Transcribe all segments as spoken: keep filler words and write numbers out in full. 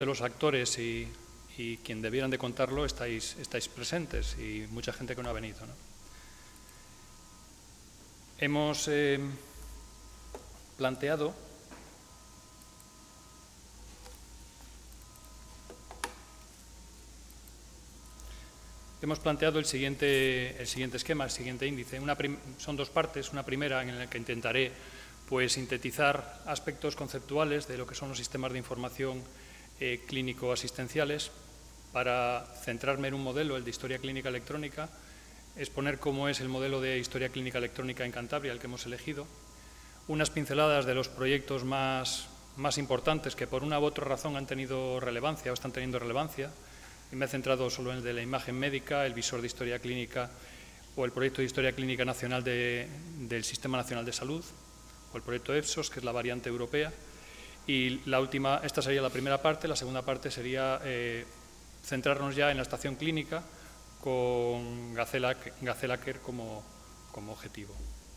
de los actores y, y quien debieran de contarlo estáis, estáis presentes y mucha gente que no ha venido, ¿no? Hemos eh, planteado hemos planteado el siguiente, el siguiente esquema, el siguiente índice. Una son dos partes, una primera en la que intentaré pues, sintetizar aspectos conceptuales de lo que son los sistemas de información eh, clínico-asistenciales para centrarme en un modelo, el de historia clínica electrónica, exponer cómo es el modelo de historia clínica electrónica en Cantabria, el que hemos elegido, unas pinceladas de los proyectos más, más importantes que por una u otra razón han tenido relevancia o están teniendo relevancia. Y me he centrado solo en el de la imagen médica, el visor de historia clínica o el proyecto de historia clínica nacional de, del Sistema Nacional de Salud o el proyecto EFSOS, que es la variante europea. Y la última, esta sería la primera parte, la segunda parte sería eh, centrarnos ya en la estación clínica con GaceLaker como, como objetivo.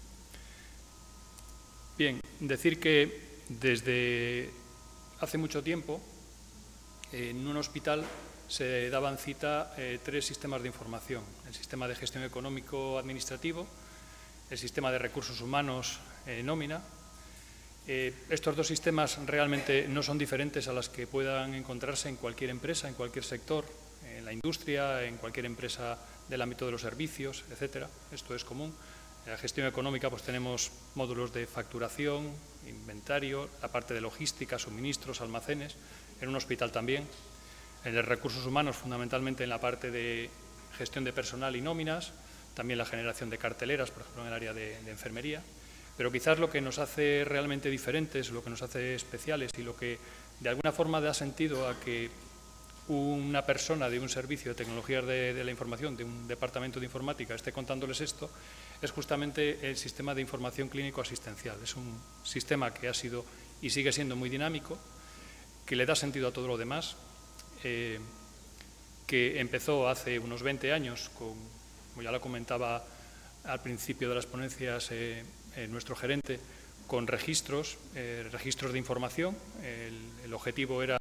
Bien, decir que desde hace mucho tiempo en un hospital se daban cita eh, tres sistemas de información: el sistema de gestión económico-administrativo, el sistema de recursos humanos eh, nómina. Eh, estos dos sistemas realmente no son diferentes a las que puedan encontrarse en cualquier empresa, en cualquier sector, en la industria, en cualquier empresa del ámbito de los servicios, etcétera. Esto es común. En la gestión económica pues tenemos módulos de facturación, inventario, la parte de logística, suministros, almacenes, en un hospital también. En los recursos humanos, fundamentalmente en la parte de gestión de personal y nóminas, también la generación de carteleras, por ejemplo, en el área de, de enfermería. Pero quizás lo que nos hace realmente diferentes, lo que nos hace especiales y lo que de alguna forma da sentido a que una persona de un servicio de tecnologías de, de la información, de un departamento de informática, esté contándoles esto, es justamente el sistema de información clínico-asistencial. Es un sistema que ha sido y sigue siendo muy dinámico, que le da sentido a todo lo demás. Eh, que empezó hace unos veinte años, con, como ya lo comentaba al principio de las ponencias eh, eh, nuestro gerente, con registros, eh, registros de información. El, el objetivo era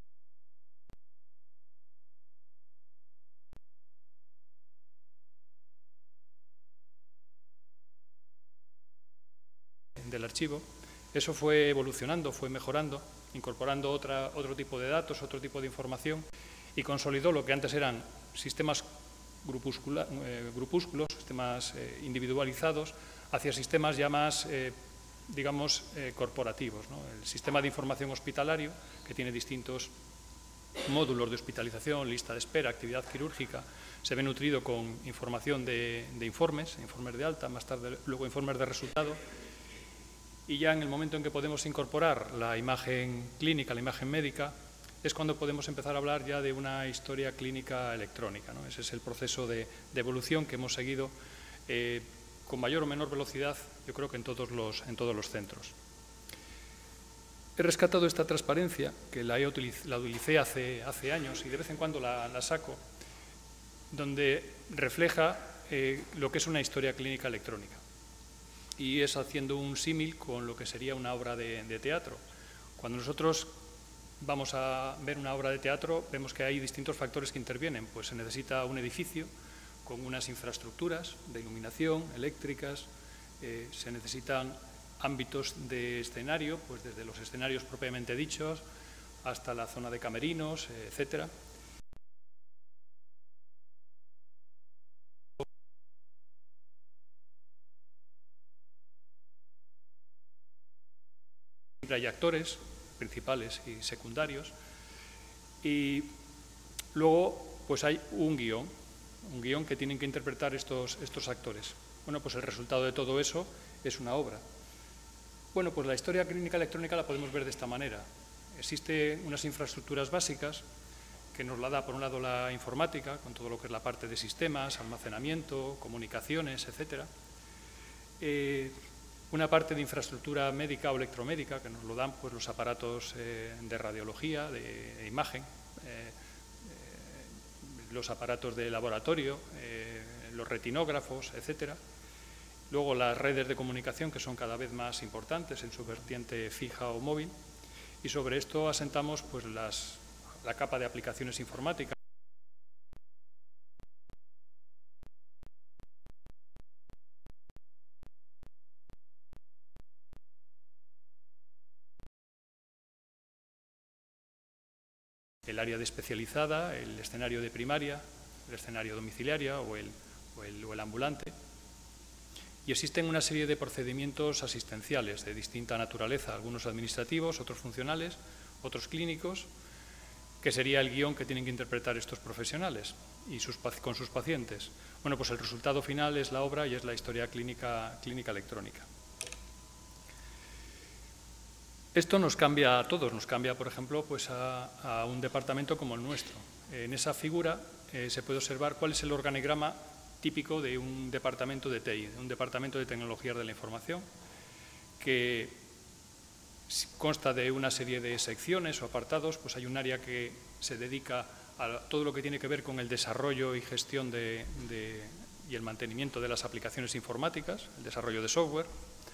del archivo. Eso fue evolucionando, fue mejorando, incorporando otra, otro tipo de datos, otro tipo de información, y consolidó lo que antes eran sistemas eh, grupúsculos, sistemas eh, individualizados, hacia sistemas ya más, eh, digamos, eh, corporativos, ¿no? El sistema de información hospitalario, que tiene distintos módulos de hospitalización, lista de espera, actividad quirúrgica, se ve nutrido con información de, de informes, informes de alta, más tarde luego informes de resultado. Y ya en el momento en que podemos incorporar la imagen clínica, la imagen médica, es cuando podemos empezar a hablar ya de una historia clínica electrónica, ¿no? Ese es el proceso de, de evolución que hemos seguido eh, con mayor o menor velocidad, yo creo que en todos los, en todos los centros. He rescatado esta transparencia, que la, he utiliz, la utilicé hace, hace años y de vez en cuando la, la saco, donde refleja eh, lo que es una historia clínica electrónica. Y es haciendo un símil con lo que sería una obra de, de teatro. Cuando nosotros vamos a ver una obra de teatro, vemos que hay distintos factores que intervienen. Pues se necesita un edificio con unas infraestructuras de iluminación, eléctricas, eh, se necesitan ámbitos de escenario, pues desde los escenarios propiamente dichos hasta la zona de camerinos, eh, etcétera. Siempre hay actores principales y secundarios, y luego pues hay un guión, un guión que tienen que interpretar estos, estos actores. Bueno, pues el resultado de todo eso es una obra. Bueno, pues la historia clínica electrónica la podemos ver de esta manera. Existen unas infraestructuras básicas que nos la da, por un lado, la informática, con todo lo que es la parte de sistemas, almacenamiento, comunicaciones, etcétera. Eh, Una parte de infraestructura médica o electromédica, que nos lo dan pues, los aparatos eh, de radiología, de, de imagen, eh, eh, los aparatos de laboratorio, eh, los retinógrafos, etcétera. Luego las redes de comunicación, que son cada vez más importantes en su vertiente fija o móvil. Y sobre esto asentamos pues, las la capa de aplicaciones informáticas. El área de especializada, el escenario de primaria, el escenario domiciliaria o el, o el, o el ambulante. Y existen una serie de procedimientos asistenciales de distinta naturaleza, algunos administrativos, otros funcionales, otros clínicos, que sería el guión que tienen que interpretar estos profesionales y sus, con sus pacientes. Bueno, pues el resultado final es la obra y es la historia clínica, clínica electrónica. Esto nos cambia a todos, nos cambia, por ejemplo, pues a, a un departamento como el nuestro. En esa figura eh, se puede observar cuál es el organigrama típico de un departamento de T I, de un departamento de tecnologías de la información, que consta de una serie de secciones o apartados. Pues hay un área que se dedica a todo lo que tiene que ver con el desarrollo y gestión de, de, y el mantenimiento de las aplicaciones informáticas, el desarrollo de software.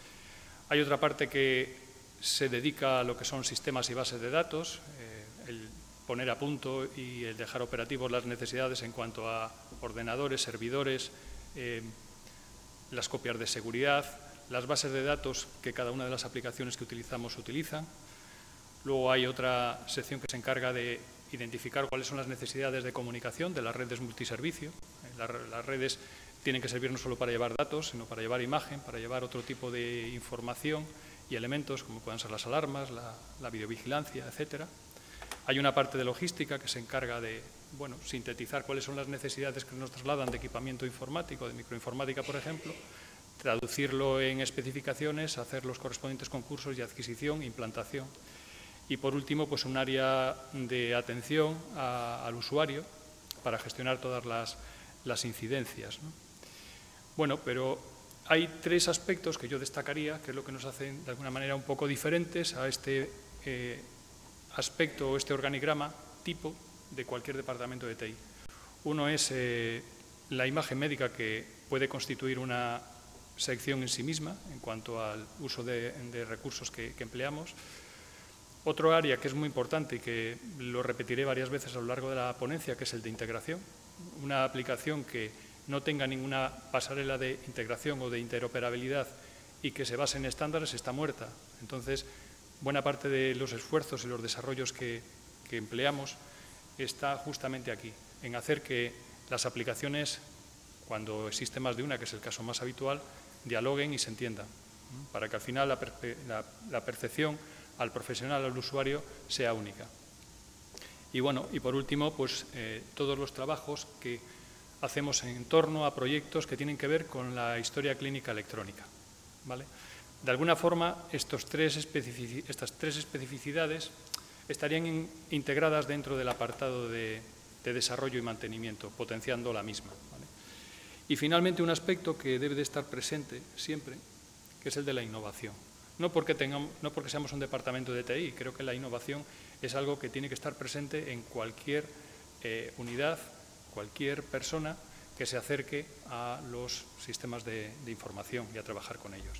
Hay otra parte que se dedica a lo que son sistemas y bases de datos, eh, el poner a punto y el dejar operativos las necesidades en cuanto a ordenadores, servidores, eh, las copias de seguridad, las bases de datos que cada una de las aplicaciones que utilizamos utilizan. Luego hay otra sección que se encarga de identificar cuáles son las necesidades de comunicación de las redes multiservicio. Las, las redes tienen que servir no solo para llevar datos, sino para llevar imagen, para llevar otro tipo de información y elementos como puedan ser las alarmas, la, la videovigilancia, etcétera. Hay una parte de logística que se encarga de bueno, sintetizar cuáles son las necesidades que nos trasladan de equipamiento informático, de microinformática, por ejemplo, traducirlo en especificaciones, hacer los correspondientes concursos de adquisición e implantación. Y por último, pues un área de atención a, al usuario para gestionar todas las, las incidencias, ¿no? Bueno, pero hay tres aspectos que yo destacaría, que es lo que nos hacen de alguna manera un poco diferentes a este eh, aspecto o este organigrama tipo de cualquier departamento de T I. Uno es eh, la imagen médica, que puede constituir una sección en sí misma en cuanto al uso de, de recursos que, que empleamos. Otro área que es muy importante y que lo repetiré varias veces a lo largo de la ponencia, que es el de integración. Una aplicación que no tenga ninguna pasarela de integración o de interoperabilidad y que se base en estándares está muerta. Entonces, buena parte de los esfuerzos y los desarrollos que, que empleamos está justamente aquí, en hacer que las aplicaciones, cuando existe más de una, que es el caso más habitual, dialoguen y se entiendan, para que al final la, perce la, la percepción al profesional, al usuario, sea única. Y bueno, y por último, pues eh, todos los trabajos que hacemos en torno a proyectos que tienen que ver con la historia clínica electrónica, ¿vale? De alguna forma, estos tres estas tres especificidades estarían in integradas dentro del apartado de, de desarrollo y mantenimiento, potenciando la misma, ¿vale? Y finalmente, un aspecto que debe de estar presente siempre, que es el de la innovación. No porque, tengamos, no porque seamos un departamento de T I, creo que la innovación es algo que tiene que estar presente en cualquier eh, unidad, cualquier persona que se acerque a los sistemas de, de información y a trabajar con ellos.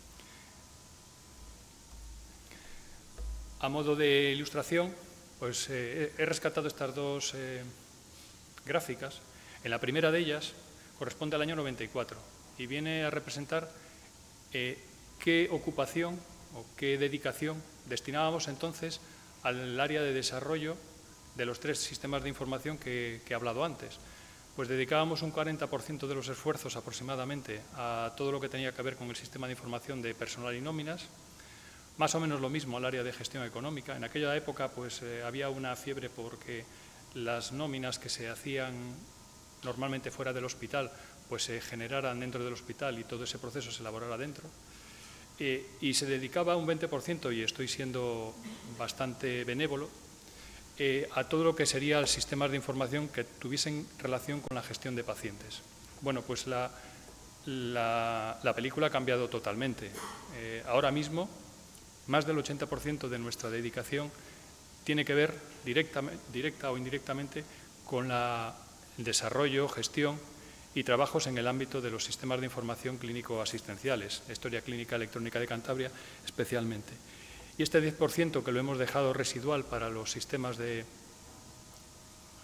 A modo de ilustración, pues eh, he rescatado estas dos eh, gráficas. En la primera de ellas corresponde al año noventa y cuatro y viene a representar eh, qué ocupación o qué dedicación destinábamos entonces al área de desarrollo de los tres sistemas de información que, que he hablado antes. Pues dedicábamos un cuarenta por ciento de los esfuerzos aproximadamente a todo lo que tenía que ver con el sistema de información de personal y nóminas, más o menos lo mismo al área de gestión económica. En aquella época pues eh, había una fiebre porque las nóminas que se hacían normalmente fuera del hospital pues se generaran dentro del hospital y todo ese proceso se elaborara dentro. Eh, y se dedicaba un veinte por ciento, y estoy siendo bastante benévolo, eh, a todo lo que serían sistemas de información que tuviesen relación con la gestión de pacientes. Bueno, pues la, la, la película ha cambiado totalmente. Eh, ahora mismo, más del ochenta por ciento de nuestra dedicación tiene que ver directa, directa o indirectamente con la, el desarrollo, gestión y trabajos en el ámbito de los sistemas de información clínico-asistenciales, la historia clínica electrónica de Cantabria especialmente. Y este diez por ciento que lo hemos dejado residual para los sistemas de,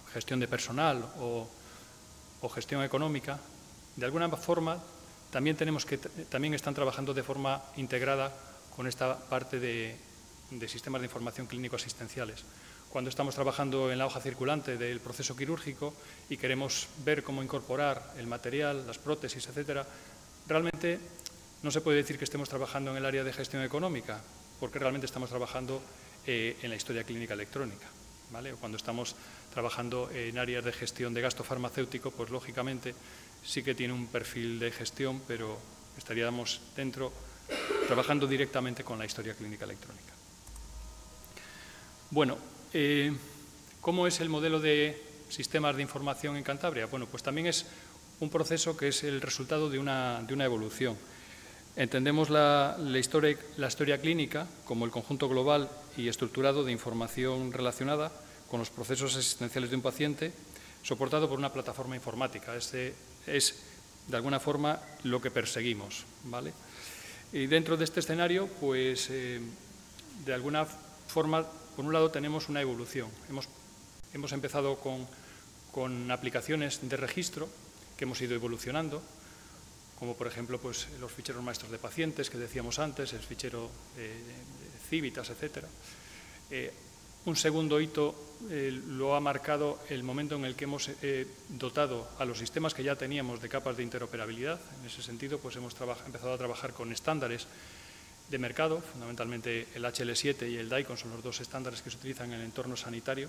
gestión de personal o, o gestión económica, de alguna forma también, tenemos que, también están trabajando de forma integrada con esta parte de, de sistemas de información clínico-asistenciales. Cuando estamos trabajando en la hoja circulante del proceso quirúrgico y queremos ver cómo incorporar el material, las prótesis, etcétera, realmente no se puede decir que estemos trabajando en el área de gestión económica, porque realmente estamos trabajando eh, en la historia clínica electrónica, ¿vale? O cuando estamos trabajando en áreas de gestión de gasto farmacéutico, pues lógicamente sí que tiene un perfil de gestión, pero estaríamos dentro trabajando directamente con la historia clínica electrónica. Bueno, eh, ¿cómo es el modelo de sistemas de información en Cantabria? Bueno, pues también es un proceso que es el resultado de una, de una evolución. Entendemos la, la, historia, la historia clínica como el conjunto global y estructurado de información relacionada con los procesos asistenciales de un paciente, soportado por una plataforma informática. Este es, de alguna forma, lo que perseguimos, ¿vale? Y dentro de este escenario, pues, eh, de alguna forma, por un lado, tenemos una evolución. Hemos, hemos empezado con, con aplicaciones de registro que hemos ido evolucionando, como por ejemplo pues, los ficheros maestros de pacientes que decíamos antes, el fichero eh, Civitas, etcétera. Eh, un segundo hito eh, lo ha marcado el momento en el que hemos eh, dotado a los sistemas que ya teníamos de capas de interoperabilidad. En ese sentido, pues hemos empezado a trabajar con estándares de mercado, fundamentalmente el H L siete y el DICOM son los dos estándares que se utilizan en el entorno sanitario.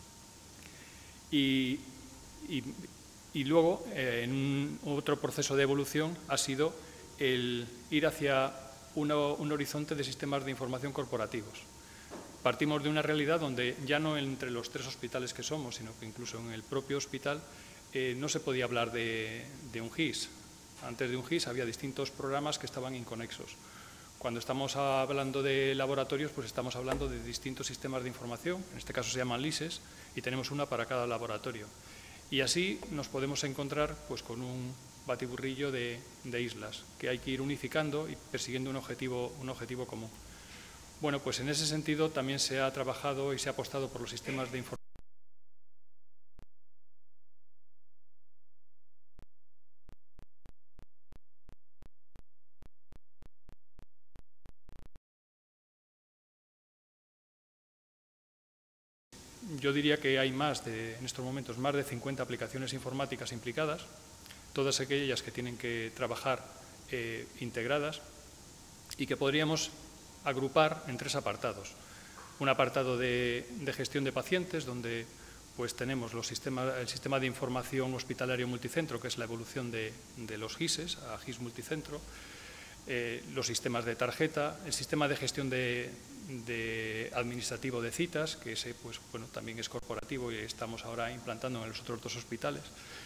Y, y, y luego, eh, en un, otro proceso de evolución, ha sido el ir hacia uno, un horizonte de sistemas de información corporativos. Partimos de una realidad donde ya no entre los tres hospitales que somos, sino que incluso en el propio hospital eh, no se podía hablar de, de un G I S. Antes de un G I S había distintos programas que estaban inconexos. Cuando estamos hablando de laboratorios, pues estamos hablando de distintos sistemas de información, en este caso se llaman L I S Es, y tenemos una para cada laboratorio. Y así nos podemos encontrar pues, con un batiburrillo de, de islas que hay que ir unificando y persiguiendo un objetivo, un objetivo común. Bueno, pues en ese sentido también se ha trabajado y se ha apostado por los sistemas de información. Yo diría que hay más de, en estos momentos, más de cincuenta aplicaciones informáticas implicadas, todas aquellas que tienen que trabajar eh, integradas y que podríamos agrupar en tres apartados. Un apartado de, de gestión de pacientes, donde pues, tenemos los sistemas, el sistema de información hospitalario multicentro, que es la evolución de, de los G I S Es a G I S multicentro, eh, los sistemas de tarjeta, el sistema de gestión de, de administrativo de citas, que ese pues, bueno, también es corporativo y estamos ahora implantando en los otros dos hospitales.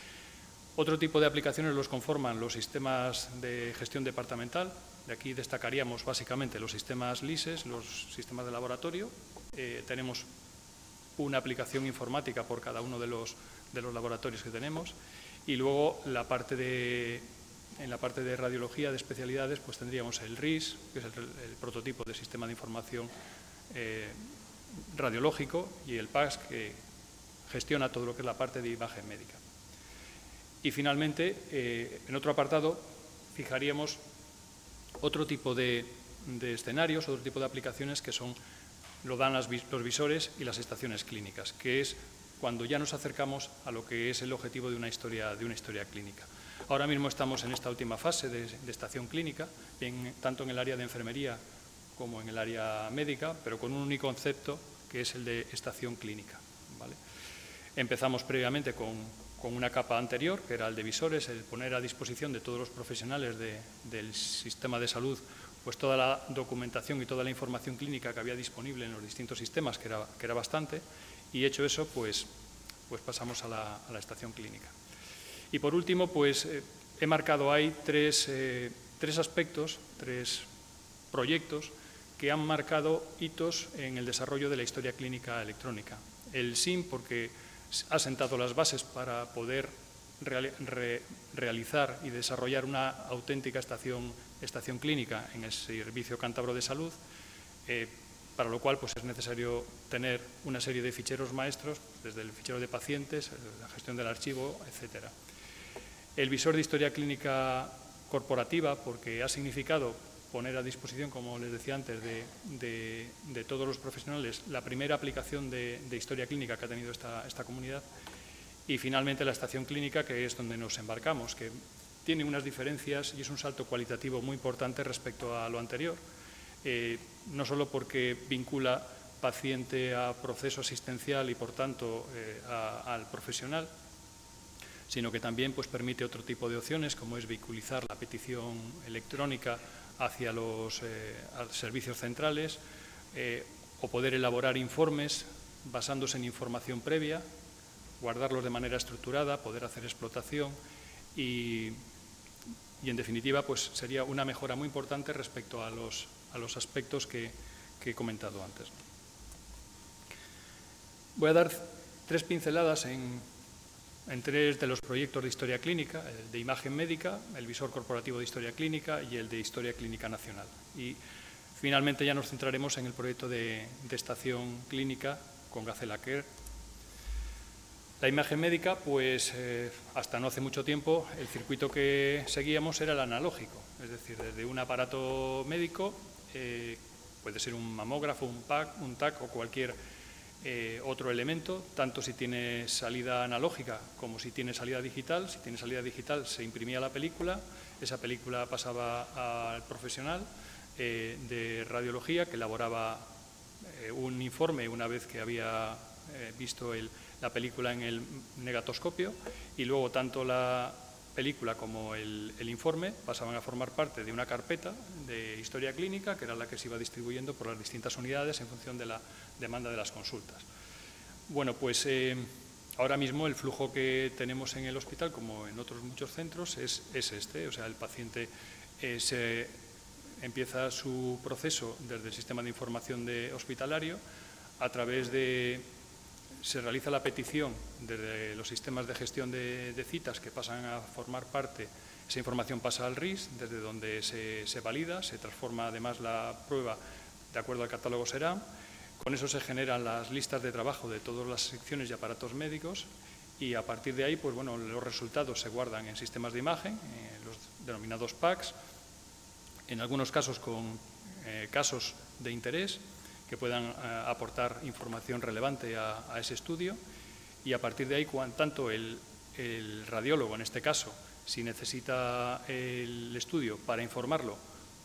Otro tipo de aplicaciones los conforman los sistemas de gestión departamental. De aquí destacaríamos básicamente los sistemas L I S Es, los sistemas de laboratorio. Eh, tenemos una aplicación informática por cada uno de los, de los laboratorios que tenemos. Y luego la parte de, en la parte de radiología de especialidades pues tendríamos el R I S, que es el, el prototipo de sistema de información eh, radiológico, y el P A S, que gestiona todo lo que es la parte de imagen médica. Y finalmente, eh, en otro apartado, fijaríamos otro tipo de, de escenarios, otro tipo de aplicaciones que son, lo dan las, los visores y las estaciones clínicas, que es cuando ya nos acercamos a lo que es el objetivo de una historia, de una historia clínica. Ahora mismo estamos en esta última fase de, de estación clínica, bien, tanto en el área de enfermería como en el área médica, pero con un único concepto que es el de estación clínica, ¿vale? Empezamos previamente con, con una capa anterior, que era el de visores, el poner a disposición de todos los profesionales de, del sistema de salud pues toda la documentación y toda la información clínica que había disponible en los distintos sistemas, que era, que era bastante, y hecho eso, pues, pues pasamos a la, a la estación clínica. Y por último, pues eh, he marcado ahí tres, eh, tres aspectos, tres proyectos que han marcado hitos en el desarrollo de la historia clínica electrónica. El S I M, porque ha sentado las bases para poder real, re, realizar y desarrollar una auténtica estación, estación clínica en el Servicio Cántabro de Salud. Eh, para lo cual pues, es necesario tener una serie de ficheros maestros, desde el fichero de pacientes, la gestión del archivo, etcétera. El visor de historia clínica corporativa, porque ha significado poner a disposición, como les decía antes, de, de, de todos los profesionales, la primera aplicación de, de historia clínica que ha tenido esta, esta comunidad. Y finalmente la estación clínica, que es donde nos embarcamos, que tiene unas diferencias y es un salto cualitativo muy importante respecto a lo anterior. Eh, no solo porque vincula paciente a proceso asistencial y, por tanto, eh, a, al profesional, sino que también pues, permite otro tipo de opciones, como es vehiculizar la petición electrónica hacia los eh, servicios centrales eh, o poder elaborar informes basándose en información previa, guardarlos de manera estructurada, poder hacer explotación y, y en definitiva, pues sería una mejora muy importante respecto a los, a los aspectos que, que he comentado antes. Voy a dar tres pinceladas en, en tres de los proyectos de historia clínica, el de imagen médica, el visor corporativo de historia clínica y el de historia clínica nacional. Y finalmente ya nos centraremos en el proyecto de, de estación clínica con Gacela Care. La imagen médica, pues eh, hasta no hace mucho tiempo el circuito que seguíamos era el analógico, es decir, desde un aparato médico, eh, puede ser un mamógrafo, un P A C, un T A C o cualquier eh, otro elemento, tanto si tiene salida analógica como si tiene salida digital. Si tiene salida digital se imprimía la película, esa película pasaba al profesional eh, de radiología que elaboraba eh, un informe una vez que había eh, visto el la película en el negatoscopio y luego tanto la película como el, el informe pasaban a formar parte de una carpeta de historia clínica que era la que se iba distribuyendo por las distintas unidades en función de la demanda de las consultas. Bueno, pues eh, ahora mismo el flujo que tenemos en el hospital, como en otros muchos centros, es, es este, o sea, el paciente eh, se empieza su proceso desde el sistema de información de hospitalario a través de se realiza la petición desde los sistemas de gestión de, de citas que pasan a formar parte, esa información pasa al R I S, desde donde se, se valida, se transforma además la prueba de acuerdo al catálogo SERAM, con eso se generan las listas de trabajo de todas las secciones y aparatos médicos y a partir de ahí, pues bueno, los resultados se guardan en sistemas de imagen, eh, los denominados P A Cs, en algunos casos con eh, casos de interés, que puedan eh, aportar información relevante a, a ese estudio y a partir de ahí, cuando, tanto el, el radiólogo, en este caso, si necesita el estudio para informarlo,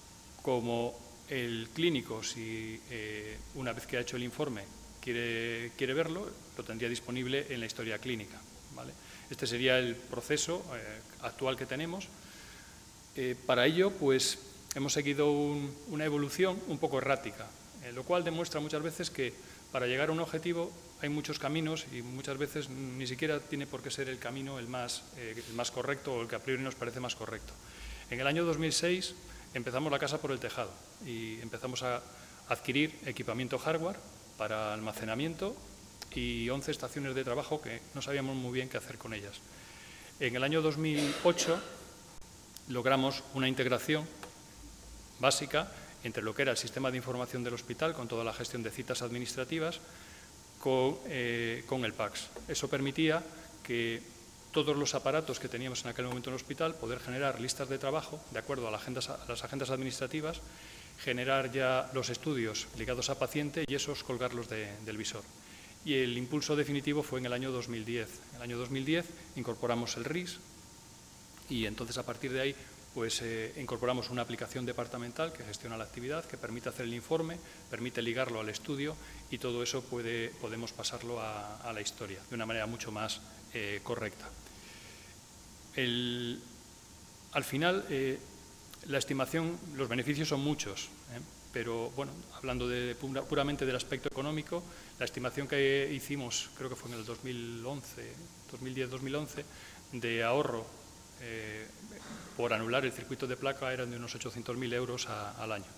como el clínico, si eh, una vez que ha hecho el informe quiere, quiere verlo, lo tendría disponible en la historia clínica, ¿vale? Este sería el proceso eh, actual que tenemos. Eh, para ello, pues, hemos seguido un, una evolución un poco errática, Eh, lo cual demuestra muchas veces que para llegar a un objetivo hay muchos caminos y muchas veces ni siquiera tiene por qué ser el camino el más, eh, el más correcto o el que a priori nos parece más correcto. En el año dos mil seis empezamos la casa por el tejado y empezamos a adquirir equipamiento hardware para almacenamiento y once estaciones de trabajo que no sabíamos muy bien qué hacer con ellas. En el año dos mil ocho logramos una integración básica entre lo que era el sistema de información del hospital, con toda la gestión de citas administrativas, con, eh, con el P A C S. Eso permitía que todos los aparatos que teníamos en aquel momento en el hospital, poder generar listas de trabajo de acuerdo a, la agenda, a las agendas administrativas, generar ya los estudios ligados a paciente y esos colgarlos de, del visor. Y el impulso definitivo fue en el año dos mil diez. En el año dos mil diez incorporamos el R I S y entonces a partir de ahí pues eh, incorporamos una aplicación departamental que gestiona la actividad, que permite hacer el informe, permite ligarlo al estudio y todo eso puede, podemos pasarlo a, a la historia de una manera mucho más eh, correcta. El, al final, eh, la estimación, los beneficios son muchos, ¿eh? Pero bueno, hablando de, puramente del aspecto económico, la estimación que hicimos, creo que fue en el dos mil once, dos mil diez dos mil once, de ahorro Eh, por anular el circuito de placa eran de unos ochocientos mil euros a, al año.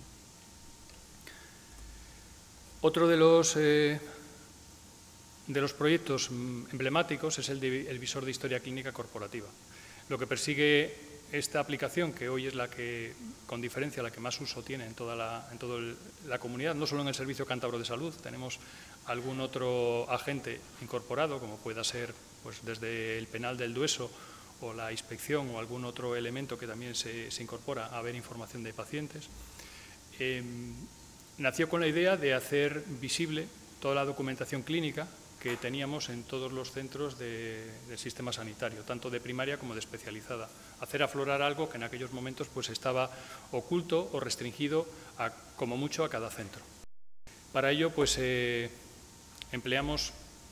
Otro de los, eh, de los proyectos emblemáticos es el, de, el visor de historia clínica corporativa. Lo que persigue esta aplicación, que hoy es la que, con diferencia, la que más uso tiene en toda la, en toda la comunidad, no solo en el Servicio Cántabro de Salud, tenemos algún otro agente incorporado, como pueda ser pues, desde el penal del Dueso o la inspección o algún otro elemento que también se, se incorpora a ver información de pacientes. Eh, nació con la idea de hacer visible toda la documentación clínica que teníamos en todos los centros de, del sistema sanitario, tanto de primaria como de especializada. Hacer aflorar algo que en aquellos momentos pues, estaba oculto o restringido a, como mucho a cada centro. Para ello pues, eh, empleamos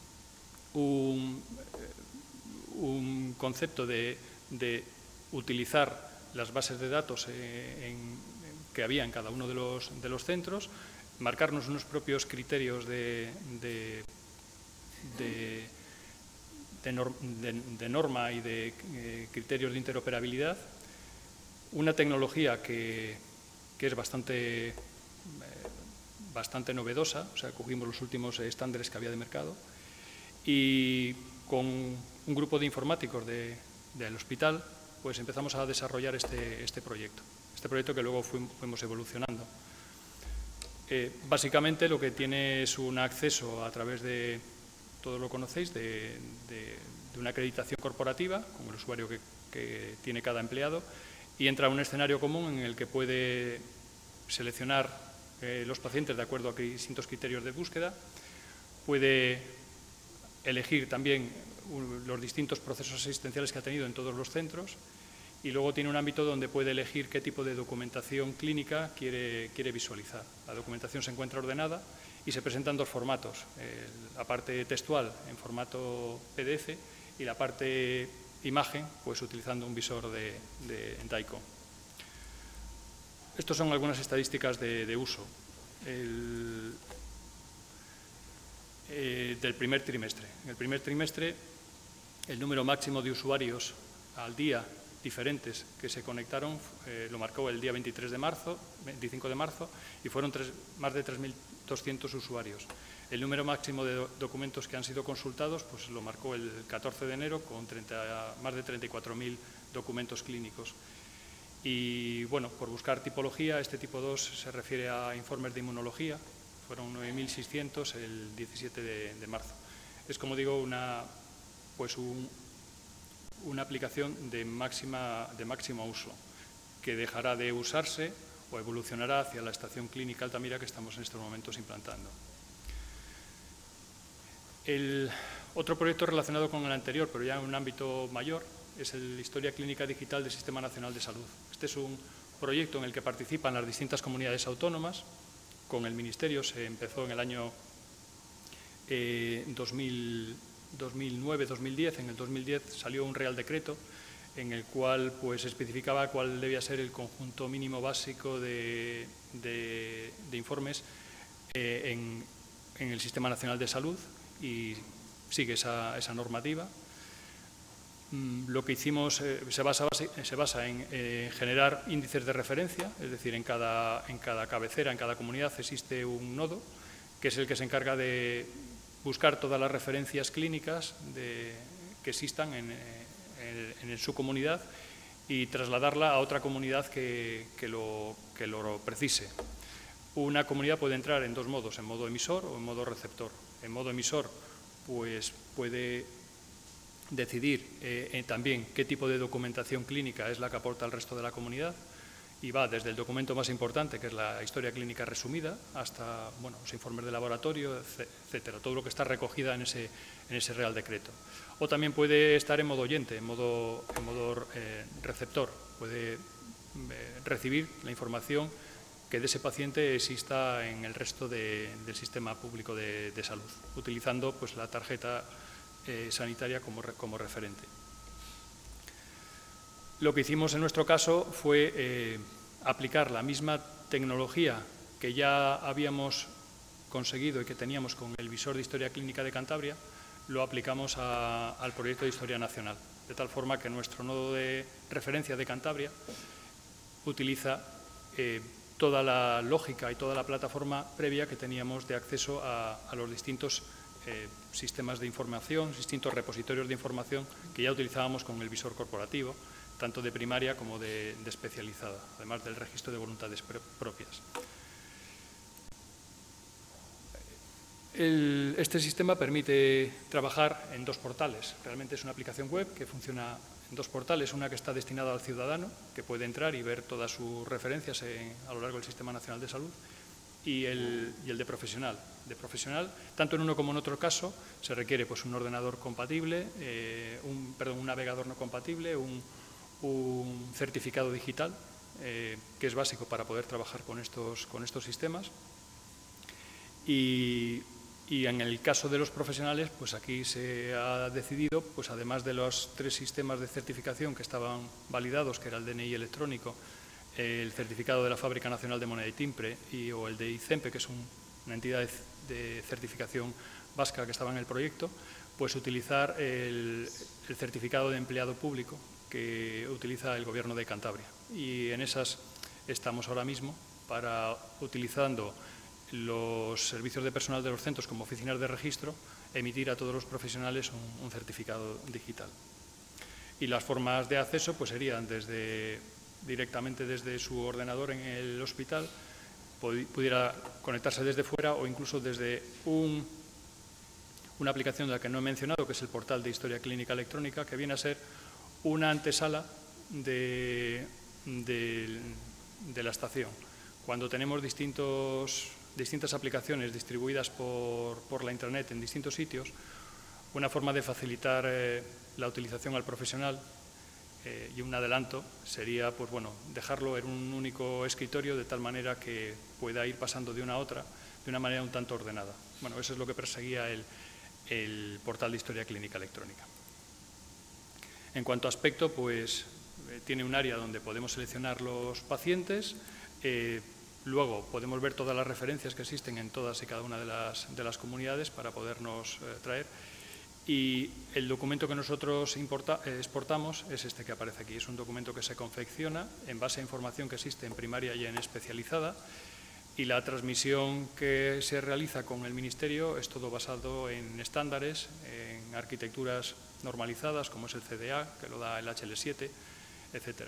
un, un concepto de, de utilizar las bases de datos eh, en, que había en cada uno de los, de los centros, marcarnos unos propios criterios de, de De, de, norm, de, de norma y de eh, criterios de interoperabilidad, una tecnología que, que es bastante, eh, bastante novedosa, o sea, cogimos los últimos estándares que había de mercado y con un grupo de informáticos de, del hospital pues empezamos a desarrollar este, este proyecto, este proyecto que luego fuimos, fuimos evolucionando. Eh, básicamente lo que tiene es un acceso a través de todos lo conocéis, de, de, de una acreditación corporativa, con el usuario que, que tiene cada empleado, y entra a un escenario común en el que puede seleccionar eh, los pacientes de acuerdo a distintos criterios de búsqueda, puede elegir también los distintos procesos asistenciales que ha tenido en todos los centros y luego tiene un ámbito donde puede elegir qué tipo de documentación clínica quiere, quiere visualizar. La documentación se encuentra ordenada y se presentan dos formatos, eh, la parte textual en formato P D F y la parte imagen, pues utilizando un visor de, de DICOM. Estas son algunas estadísticas de, de uso el, eh, del primer trimestre. En el primer trimestre, el número máximo de usuarios al día diferentes que se conectaron eh, lo marcó el día veintitrés de marzo, veinticinco de marzo, y fueron tres, más de tres mil doscientos usuarios. El número máximo de do documentos que han sido consultados pues, lo marcó el catorce de enero con treinta, más de treinta y cuatro mil documentos clínicos. Y bueno, por buscar tipología, este tipo dos se refiere a informes de inmunología, fueron nueve mil seiscientos el diecisiete de marzo. Es, como digo, una, pues un, una aplicación de, máxima, de máximo uso, que dejará de usarse o evolucionará hacia la estación clínica Altamira que estamos en estos momentos implantando. El otro proyecto relacionado con el anterior, pero ya en un ámbito mayor, es el Historia Clínica Digital del Sistema Nacional de Salud. Este es un proyecto en el que participan las distintas comunidades autónomas. Con el Ministerio se empezó en el año eh, dos mil nueve dos mil diez. En el dos mil diez salió un Real Decreto en el cual pues, especificaba cuál debía ser el conjunto mínimo básico de, de, de informes eh, en, en el Sistema Nacional de Salud y sigue esa, esa normativa. Mm, lo que hicimos eh, se basa, se basa en eh, generar índices de referencia, es decir, en cada, en cada cabecera, en cada comunidad existe un nodo que es el que se encarga de buscar todas las referencias clínicas de, que existan en, en, en su comunidad y trasladarla a otra comunidad que, que, lo, que lo precise. Una comunidad puede entrar en dos modos, en modo emisor o en modo receptor. En modo emisor, pues puede decidir eh, eh, también qué tipo de documentación clínica es la que aporta al resto de la comunidad y va desde el documento más importante, que es la historia clínica resumida, hasta bueno, los informes de laboratorio, etcétera, todo lo que está recogida en ese, en ese Real Decreto. O también puede estar en modo oyente, en modo, en modo eh, receptor, puede eh, recibir la información que de ese paciente exista en el resto de, del sistema público de, de salud, utilizando pues, la tarjeta eh, sanitaria como, como referente. Lo que hicimos en nuestro caso fue eh, aplicar la misma tecnología que ya habíamos conseguido y que teníamos con el visor de Historia Clínica de Cantabria, lo aplicamos a, al proyecto de Historia Nacional, de tal forma que nuestro nodo de referencia de Cantabria utiliza eh, toda la lógica y toda la plataforma previa que teníamos de acceso a, a los distintos eh, sistemas de información, distintos repositorios de información que ya utilizábamos con el visor corporativo, tanto de primaria como de, de especializada, además del registro de voluntades propias. El, este sistema permite trabajar en dos portales. Realmente es una aplicación web que funciona en dos portales, una que está destinada al ciudadano, que puede entrar y ver todas sus referencias en, a lo largo del Sistema Nacional de Salud, y el, y el de profesional. De profesional, tanto en uno como en otro caso, se requiere pues, un ordenador compatible, eh, un, perdón, un navegador no compatible, un, un certificado digital, eh, que es básico para poder trabajar con estos, con estos sistemas. Y, y en el caso de los profesionales, pues aquí se ha decidido, pues además de los tres sistemas de certificación que estaban validados, que era el D N I electrónico, el certificado de la Fábrica Nacional de Moneda y Timbre y, o el de ICEMPE, que es un, una entidad de, de certificación vasca que estaba en el proyecto, pues utilizar el, el certificado de empleado público que utiliza el Gobierno de Cantabria. Y en esas estamos ahora mismo, para utilizando los servicios de personal de los centros como oficinas de registro, emitir a todos los profesionales un, un certificado digital. Y las formas de acceso pues serían desde, directamente desde su ordenador en el hospital, pudiera conectarse desde fuera o incluso desde un, una aplicación de la que no he mencionado, que es el portal de Historia Clínica Electrónica, que viene a ser una antesala de, de, de la estación. Cuando tenemos distintos, distintas aplicaciones distribuidas por, por la Internet en distintos sitios, una forma de facilitar eh, la utilización al profesional eh, y un adelanto sería pues, bueno, dejarlo en un único escritorio de tal manera que pueda ir pasando de una a otra de una manera un tanto ordenada. Bueno, eso es lo que perseguía el, el portal de Historia Clínica Electrónica. En cuanto a aspecto, pues eh, tiene un área donde podemos seleccionar los pacientes, eh, luego podemos ver todas las referencias que existen en todas y cada una de las, de las comunidades para podernos eh, traer. Y el documento que nosotros importa, eh, exportamos es este que aparece aquí. Es un documento que se confecciona en base a información que existe en primaria y en especializada, y la transmisión que se realiza con el Ministerio es todo basado en estándares, en arquitecturas normalizadas, como es el C D A, que lo da el H L siete, etcétera.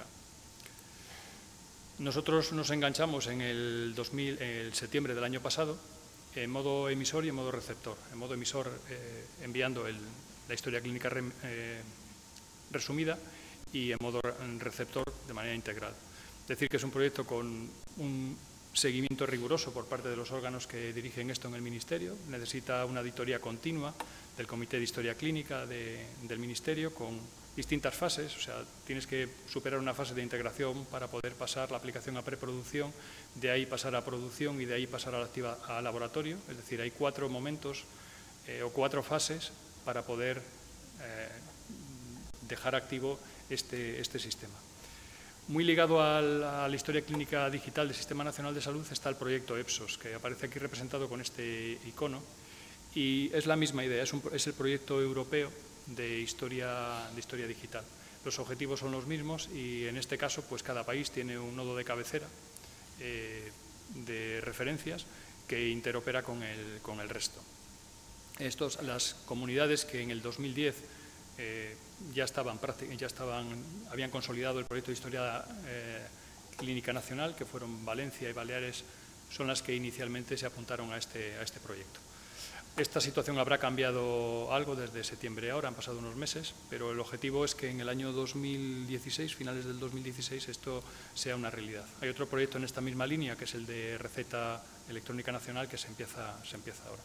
Nosotros nos enganchamos en el, dos mil, en el septiembre del año pasado, en modo emisor y en modo receptor. En modo emisor eh, enviando el, la historia clínica re, eh, resumida, y en modo receptor de manera integral. Es decir, que es un proyecto con un seguimiento riguroso por parte de los órganos que dirigen esto en el Ministerio. Necesita una auditoría continua del Comité de Historia Clínica de, del Ministerio, con distintas fases. O sea, tienes que superar una fase de integración para poder pasar la aplicación a preproducción, de ahí pasar a producción y de ahí pasar a, la activa, a laboratorio. Es decir, hay cuatro momentos eh, o cuatro fases para poder eh, dejar activo este, este sistema. Muy ligado a la, a la historia clínica digital del Sistema Nacional de Salud está el proyecto EPSOS, que aparece aquí representado con este icono, y es la misma idea, es, un, es el proyecto europeo de historia, de historia digital. Los objetivos son los mismos y en este caso pues cada país tiene un nodo de cabecera eh, de referencias que interopera con el, con el resto. Estos, las comunidades que en el dos mil diez eh, ya, estaban, ya estaban, habían consolidado el proyecto de historia eh, clínica nacional, que fueron Valencia y Baleares, son las que inicialmente se apuntaron a este, a este proyecto. Esta situación habrá cambiado algo desde septiembre ahora, han pasado unos meses, pero el objetivo es que en el año dos mil dieciséis, finales del dos mil dieciséis, esto sea una realidad. Hay otro proyecto en esta misma línea, que es el de receta electrónica nacional, que se empieza, se empieza ahora.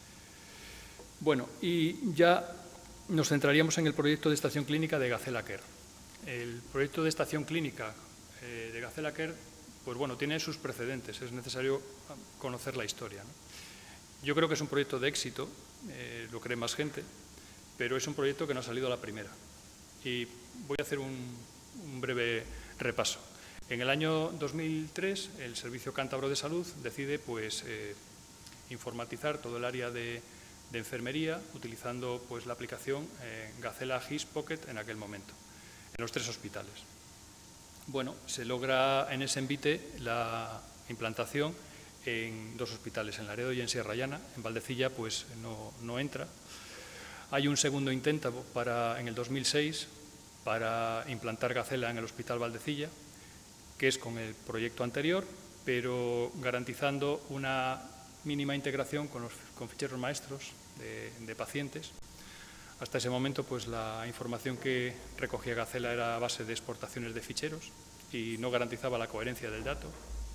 Bueno, y ya nos centraríamos en el proyecto de estación clínica de Gacela Care. El proyecto de estación clínica eh, de Gacela Care, pues bueno, tiene sus precedentes, es necesario conocer la historia, ¿no? Yo creo que es un proyecto de éxito, eh, lo cree más gente, pero es un proyecto que no ha salido a la primera. Y voy a hacer un, un breve repaso. En el año dos mil tres, el Servicio Cántabro de Salud decide pues, eh, informatizar todo el área de, de enfermería utilizando pues, la aplicación eh, Gacela G I S Pocket en aquel momento, en los tres hospitales. Bueno, se logra en ese envite la implantación en dos hospitales, en Laredo y en Sierra Llana. En Valdecilla pues no, no entra. Hay un segundo intento para, en el dos mil seis, para implantar Gacela en el Hospital Valdecilla, que es con el proyecto anterior, pero garantizando una mínima integración con los con ficheros maestros de, de pacientes. Hasta ese momento, pues la información que recogía Gacela era a base de exportaciones de ficheros y no garantizaba la coherencia del dato.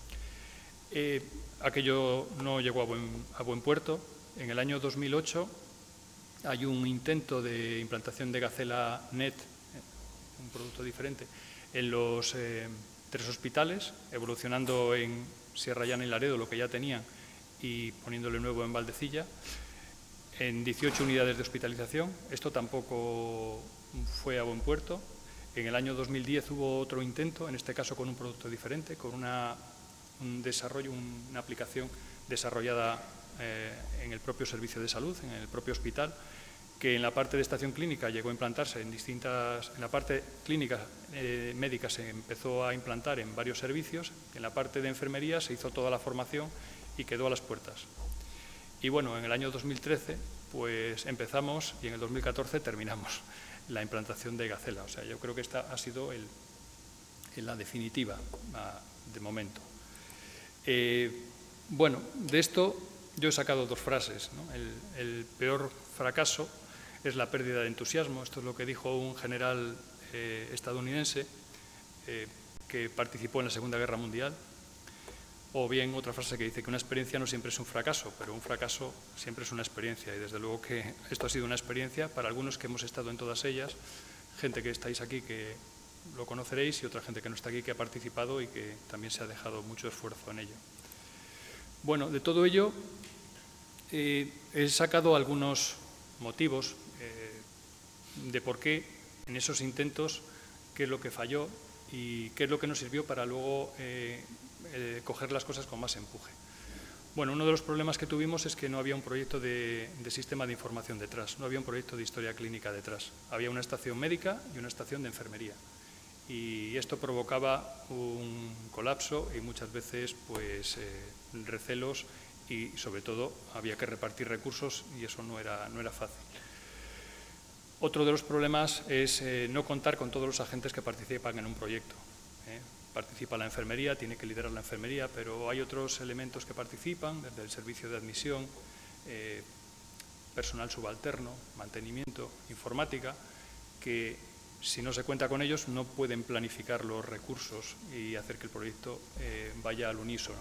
Eh, aquello no llegó a buen, a buen puerto. En el año dos mil ocho hay un intento de implantación de Gacela Net, un producto diferente, en los eh, tres hospitales, evolucionando en Sierra Llana y Laredo lo que ya tenían y poniéndole nuevo en Valdecilla, en dieciocho unidades de hospitalización. Esto tampoco fue a buen puerto. En el año dos mil diez hubo otro intento, en este caso con un producto diferente, con una, un desarrollo, una aplicación desarrollada eh, en el propio servicio de salud, en el propio hospital, que en la parte de estación clínica llegó a implantarse en distintas, en la parte clínica eh, médica se empezó a implantar en varios servicios, en la parte de enfermería se hizo toda la formación y quedó a las puertas. Y bueno, en el año dos mil trece pues empezamos y en el dos mil catorce terminamos la implantación de Gacela. O sea, yo creo que esta ha sido el, la definitiva de momento. Eh, bueno, de esto yo he sacado dos frases, ¿no? El, el peor fracaso es la pérdida de entusiasmo. Esto es lo que dijo un general eh, estadounidense eh, que participó en la Segunda Guerra Mundial. O bien otra frase que dice que una experiencia no siempre es un fracaso, pero un fracaso siempre es una experiencia. Y desde luego que esto ha sido una experiencia para algunos que hemos estado en todas ellas, gente que estáis aquí que lo conoceréis y otra gente que no está aquí que ha participado y que también se ha dejado mucho esfuerzo en ello. Bueno, de todo ello eh, he sacado algunos motivos eh, de por qué en esos intentos, qué es lo que falló y qué es lo que nos sirvió para luego eh, eh, coger las cosas con más empuje. Bueno, uno de los problemas que tuvimos es que no había un proyecto de, de sistema de información detrás, no había un proyecto de historia clínica detrás. Había una estación médica y una estación de enfermería. Y esto provocaba un colapso y muchas veces pues, eh, recelos y sobre todo había que repartir recursos y eso no era, no era fácil. Otro de los problemas es eh, no contar con todos los agentes que participan en un proyecto. ¿eh? Participa la enfermería, tiene que liderar la enfermería, pero hay otros elementos que participan, desde el servicio de admisión, eh, personal subalterno, mantenimiento, informática, que si no se cuenta con ellos no pueden planificar los recursos y hacer que el proyecto eh, vaya al unísono.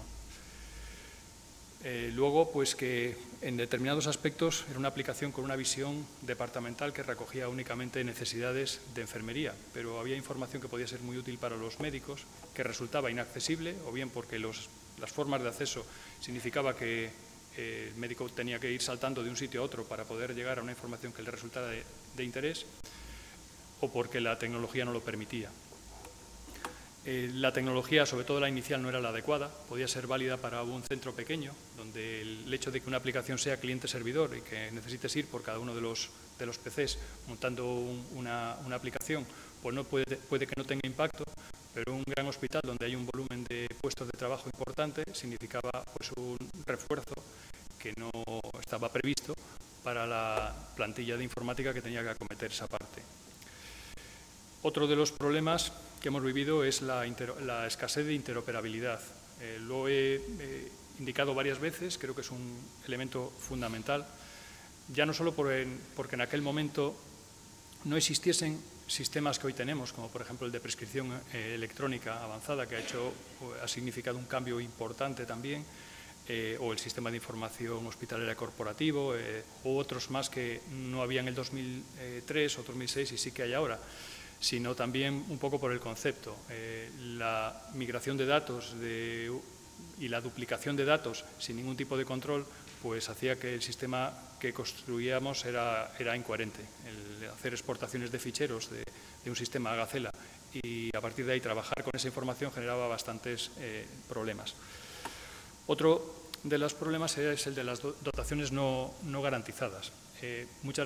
Eh, luego, pues que en determinados aspectos era una aplicación con una visión departamental que recogía únicamente necesidades de enfermería, pero había información que podía ser muy útil para los médicos, que resultaba inaccesible, o bien porque los, las formas de acceso significaba que eh, el médico tenía que ir saltando de un sitio a otro para poder llegar a una información que le resultara de, de interés, o porque la tecnología no lo permitía. Eh, la tecnología, sobre todo la inicial, no era la adecuada, podía ser válida para un centro pequeño, donde el hecho de que una aplicación sea cliente-servidor y que necesites ir por cada uno de los, de los P Cs montando un, una, una aplicación, pues no puede, puede que no tenga impacto, pero un gran hospital donde hay un volumen de puestos de trabajo importante significaba pues, un refuerzo que no estaba previsto para la plantilla de informática que tenía que acometer esa parte. Otro de los problemas que hemos vivido es la, la escasez de interoperabilidad. Eh, lo he eh, indicado varias veces, creo que es un elemento fundamental, ya no solo por en, porque en aquel momento no existiesen sistemas que hoy tenemos, como por ejemplo el de prescripción eh, electrónica avanzada, que ha, hecho, ha significado un cambio importante también, eh, o el sistema de información hospitalaria corporativo, eh, u otros más que no había en el dos mil tres o dos mil seis y sí que hay ahora, sino también un poco por el concepto. Eh, la migración de datos de, y la duplicación de datos sin ningún tipo de control pues hacía que el sistema que construíamos era, era incoherente. El hacer exportaciones de ficheros de, de un sistema Gacela y a partir de ahí trabajar con esa información generaba bastantes eh, problemas. Otro de los problemas es el de las dotaciones no, no garantizadas. Eh, muchas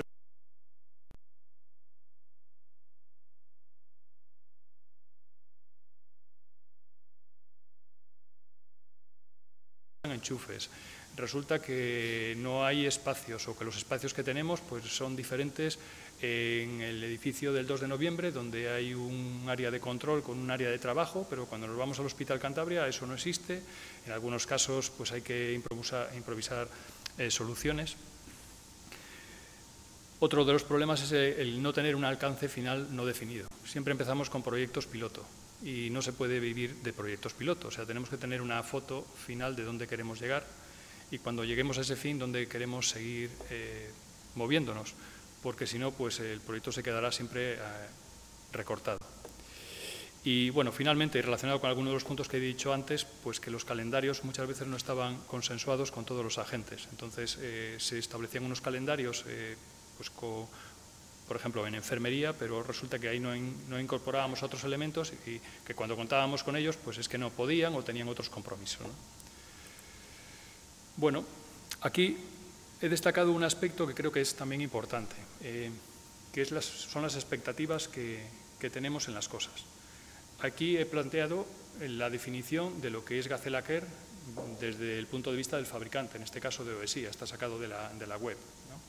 enchufes. Resulta que no hay espacios o que los espacios que tenemos pues, son diferentes en el edificio del dos de noviembre, donde hay un área de control con un área de trabajo, pero cuando nos vamos al Hospital Cantabria eso no existe. En algunos casos pues hay que improvisar, improvisar eh, soluciones. Otro de los problemas es el no tener un alcance final no definido. Siempre empezamos con proyectos piloto y no se puede vivir de proyectos piloto. O sea, tenemos que tener una foto final de dónde queremos llegar y cuando lleguemos a ese fin, dónde queremos seguir eh, moviéndonos, porque si no, pues el proyecto se quedará siempre eh, recortado. Y bueno, finalmente, y relacionado con algunos de los puntos que he dicho antes, pues que los calendarios muchas veces no estaban consensuados con todos los agentes. Entonces, eh, se establecían unos calendarios eh, pues con, por ejemplo, en enfermería, pero resulta que ahí no, in, no incorporábamos otros elementos y que cuando contábamos con ellos, pues es que no podían o tenían otros compromisos, ¿no? Bueno, aquí he destacado un aspecto que creo que es también importante, eh, que es las, son las expectativas que, que tenemos en las cosas. Aquí he planteado la definición de lo que es Gazela Care desde el punto de vista del fabricante, en este caso de OESIA, está sacado de la, de la web, ¿no?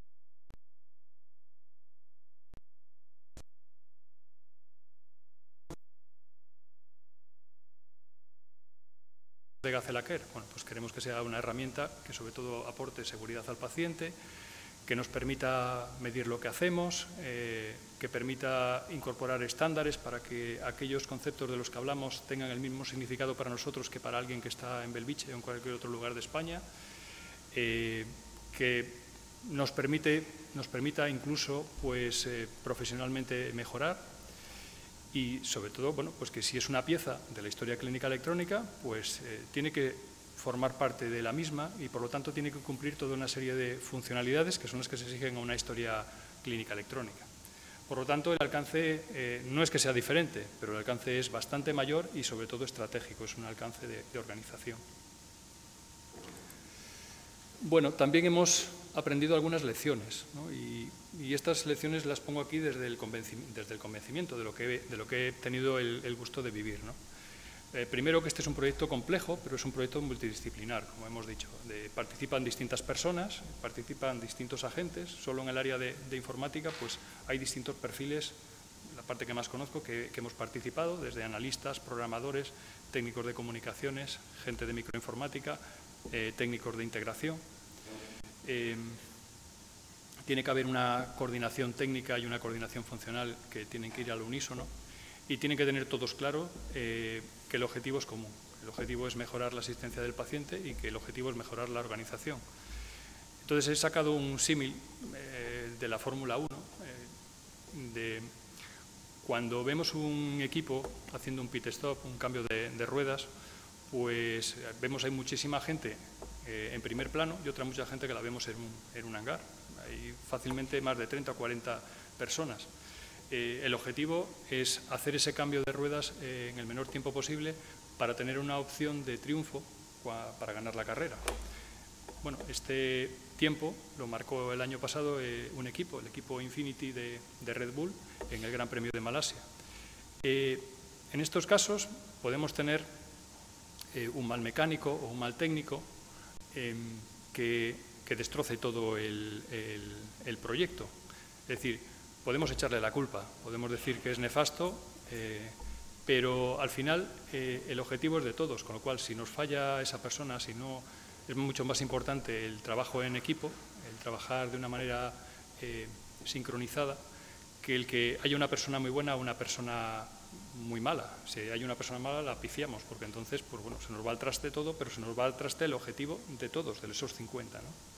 De Gazela Care, bueno, pues queremos que sea una herramienta que sobre todo aporte seguridad al paciente, que nos permita medir lo que hacemos, eh, que permita incorporar estándares para que aquellos conceptos de los que hablamos tengan el mismo significado para nosotros que para alguien que está en Belviche o en cualquier otro lugar de España, eh, que nos, permite, nos permita incluso pues, eh, profesionalmente mejorar y sobre todo, bueno, pues que si es una pieza de la historia clínica electrónica, pues eh, tiene que formar parte de la misma y por lo tanto tiene que cumplir toda una serie de funcionalidades que son las que se exigen a una historia clínica electrónica. Por lo tanto, el alcance eh, no es que sea diferente, pero el alcance es bastante mayor y sobre todo estratégico, es un alcance de, de organización. Bueno, también hemos aprendido algunas lecciones, ¿no? y, y estas lecciones las pongo aquí desde el convencimiento, desde el convencimiento de, lo que, de lo que he tenido el, el gusto de vivir, ¿no? Eh, primero, que este es un proyecto complejo, pero es un proyecto multidisciplinar, como hemos dicho. De, participan distintas personas, participan distintos agentes. Solo en el área de, de informática pues, hay distintos perfiles, la parte que más conozco, que, que hemos participado, desde analistas, programadores, técnicos de comunicaciones, gente de microinformática, eh, técnicos de integración. Eh, tiene que haber una coordinación técnica y una coordinación funcional que tienen que ir al unísono. Y tienen que tener todos claro eh, que el objetivo es común. El objetivo es mejorar la asistencia del paciente y que el objetivo es mejorar la organización. Entonces he sacado un símil eh, de la Fórmula uno. Eh, de cuando vemos un equipo haciendo un pit stop, un cambio de, de ruedas, pues vemos hay muchísima gente eh, en primer plano y otra mucha gente que la vemos en un, en un hangar. Hay fácilmente más de treinta o cuarenta personas. Eh, el objetivo es hacer ese cambio de ruedas eh, en el menor tiempo posible para tener una opción de triunfo para ganar la carrera. Bueno, este tiempo lo marcó el año pasado eh, un equipo, el equipo Infinity de, de Red Bull, en el Gran Premio de Malasia. Eh, en estos casos podemos tener eh, un mal mecánico o un mal técnico eh, que, que destroce todo el, el, el proyecto. Es decir, podemos echarle la culpa, podemos decir que es nefasto, eh, pero al final eh, el objetivo es de todos, con lo cual si nos falla esa persona, si no, es mucho más importante el trabajo en equipo, el trabajar de una manera eh, sincronizada, que el que haya una persona muy buena o una persona muy mala. Si hay una persona mala la pifiamos, porque entonces pues, bueno, se nos va al traste todo, pero se nos va al traste el objetivo de todos, de esos cincuenta, ¿no?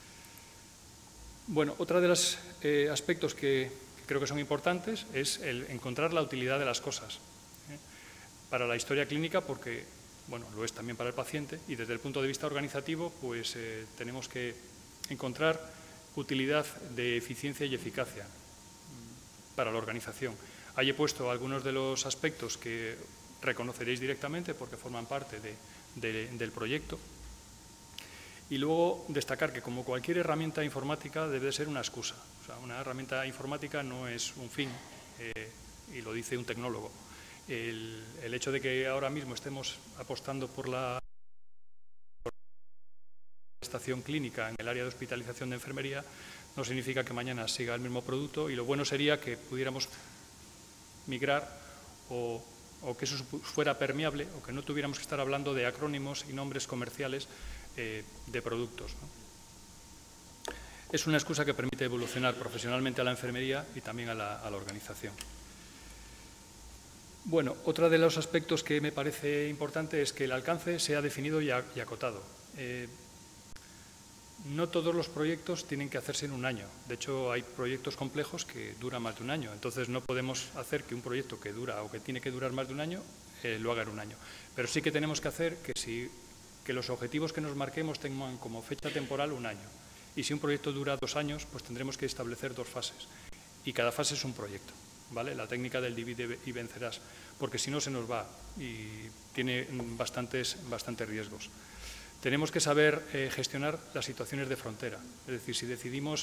Bueno, otro de los eh, aspectos que, que creo que son importantes es el encontrar la utilidad de las cosas. ¿eh? Para la historia clínica, porque bueno, lo es también para el paciente, y desde el punto de vista organizativo, pues eh, tenemos que encontrar utilidad de eficiencia y eficacia para la organización. Ahí he puesto algunos de los aspectos que reconoceréis directamente porque forman parte de, de, del proyecto. Y luego destacar que como cualquier herramienta informática debe ser una excusa. O sea, una herramienta informática no es un fin, eh, y lo dice un tecnólogo. El, el hecho de que ahora mismo estemos apostando por la estación clínica en el área de hospitalización de enfermería no significa que mañana siga el mismo producto y lo bueno sería que pudiéramos migrar o, o que eso fuera permeable o que no tuviéramos que estar hablando de acrónimos y nombres comerciales eh, de productos, ¿no? Es una excusa que permite evolucionar profesionalmente a la enfermería y también a la, a la organización. Bueno, otro de los aspectos que me parece importante es que el alcance sea definido y, a, y acotado. Eh, no todos los proyectos tienen que hacerse en un año. De hecho, hay proyectos complejos que duran más de un año. Entonces, no podemos hacer que un proyecto que dura o que tiene que durar más de un año eh, lo haga en un año. Pero sí que tenemos que hacer que, si, que los objetivos que nos marquemos tengan como fecha temporal un año. Y si un proyecto dura dos años, pues tendremos que establecer dos fases. Y cada fase es un proyecto, ¿vale? La técnica del divide y vencerás, porque si no se nos va y tiene bastantes, bastantes riesgos. Tenemos que saber eh, gestionar las situaciones de frontera. Es decir, si decidimos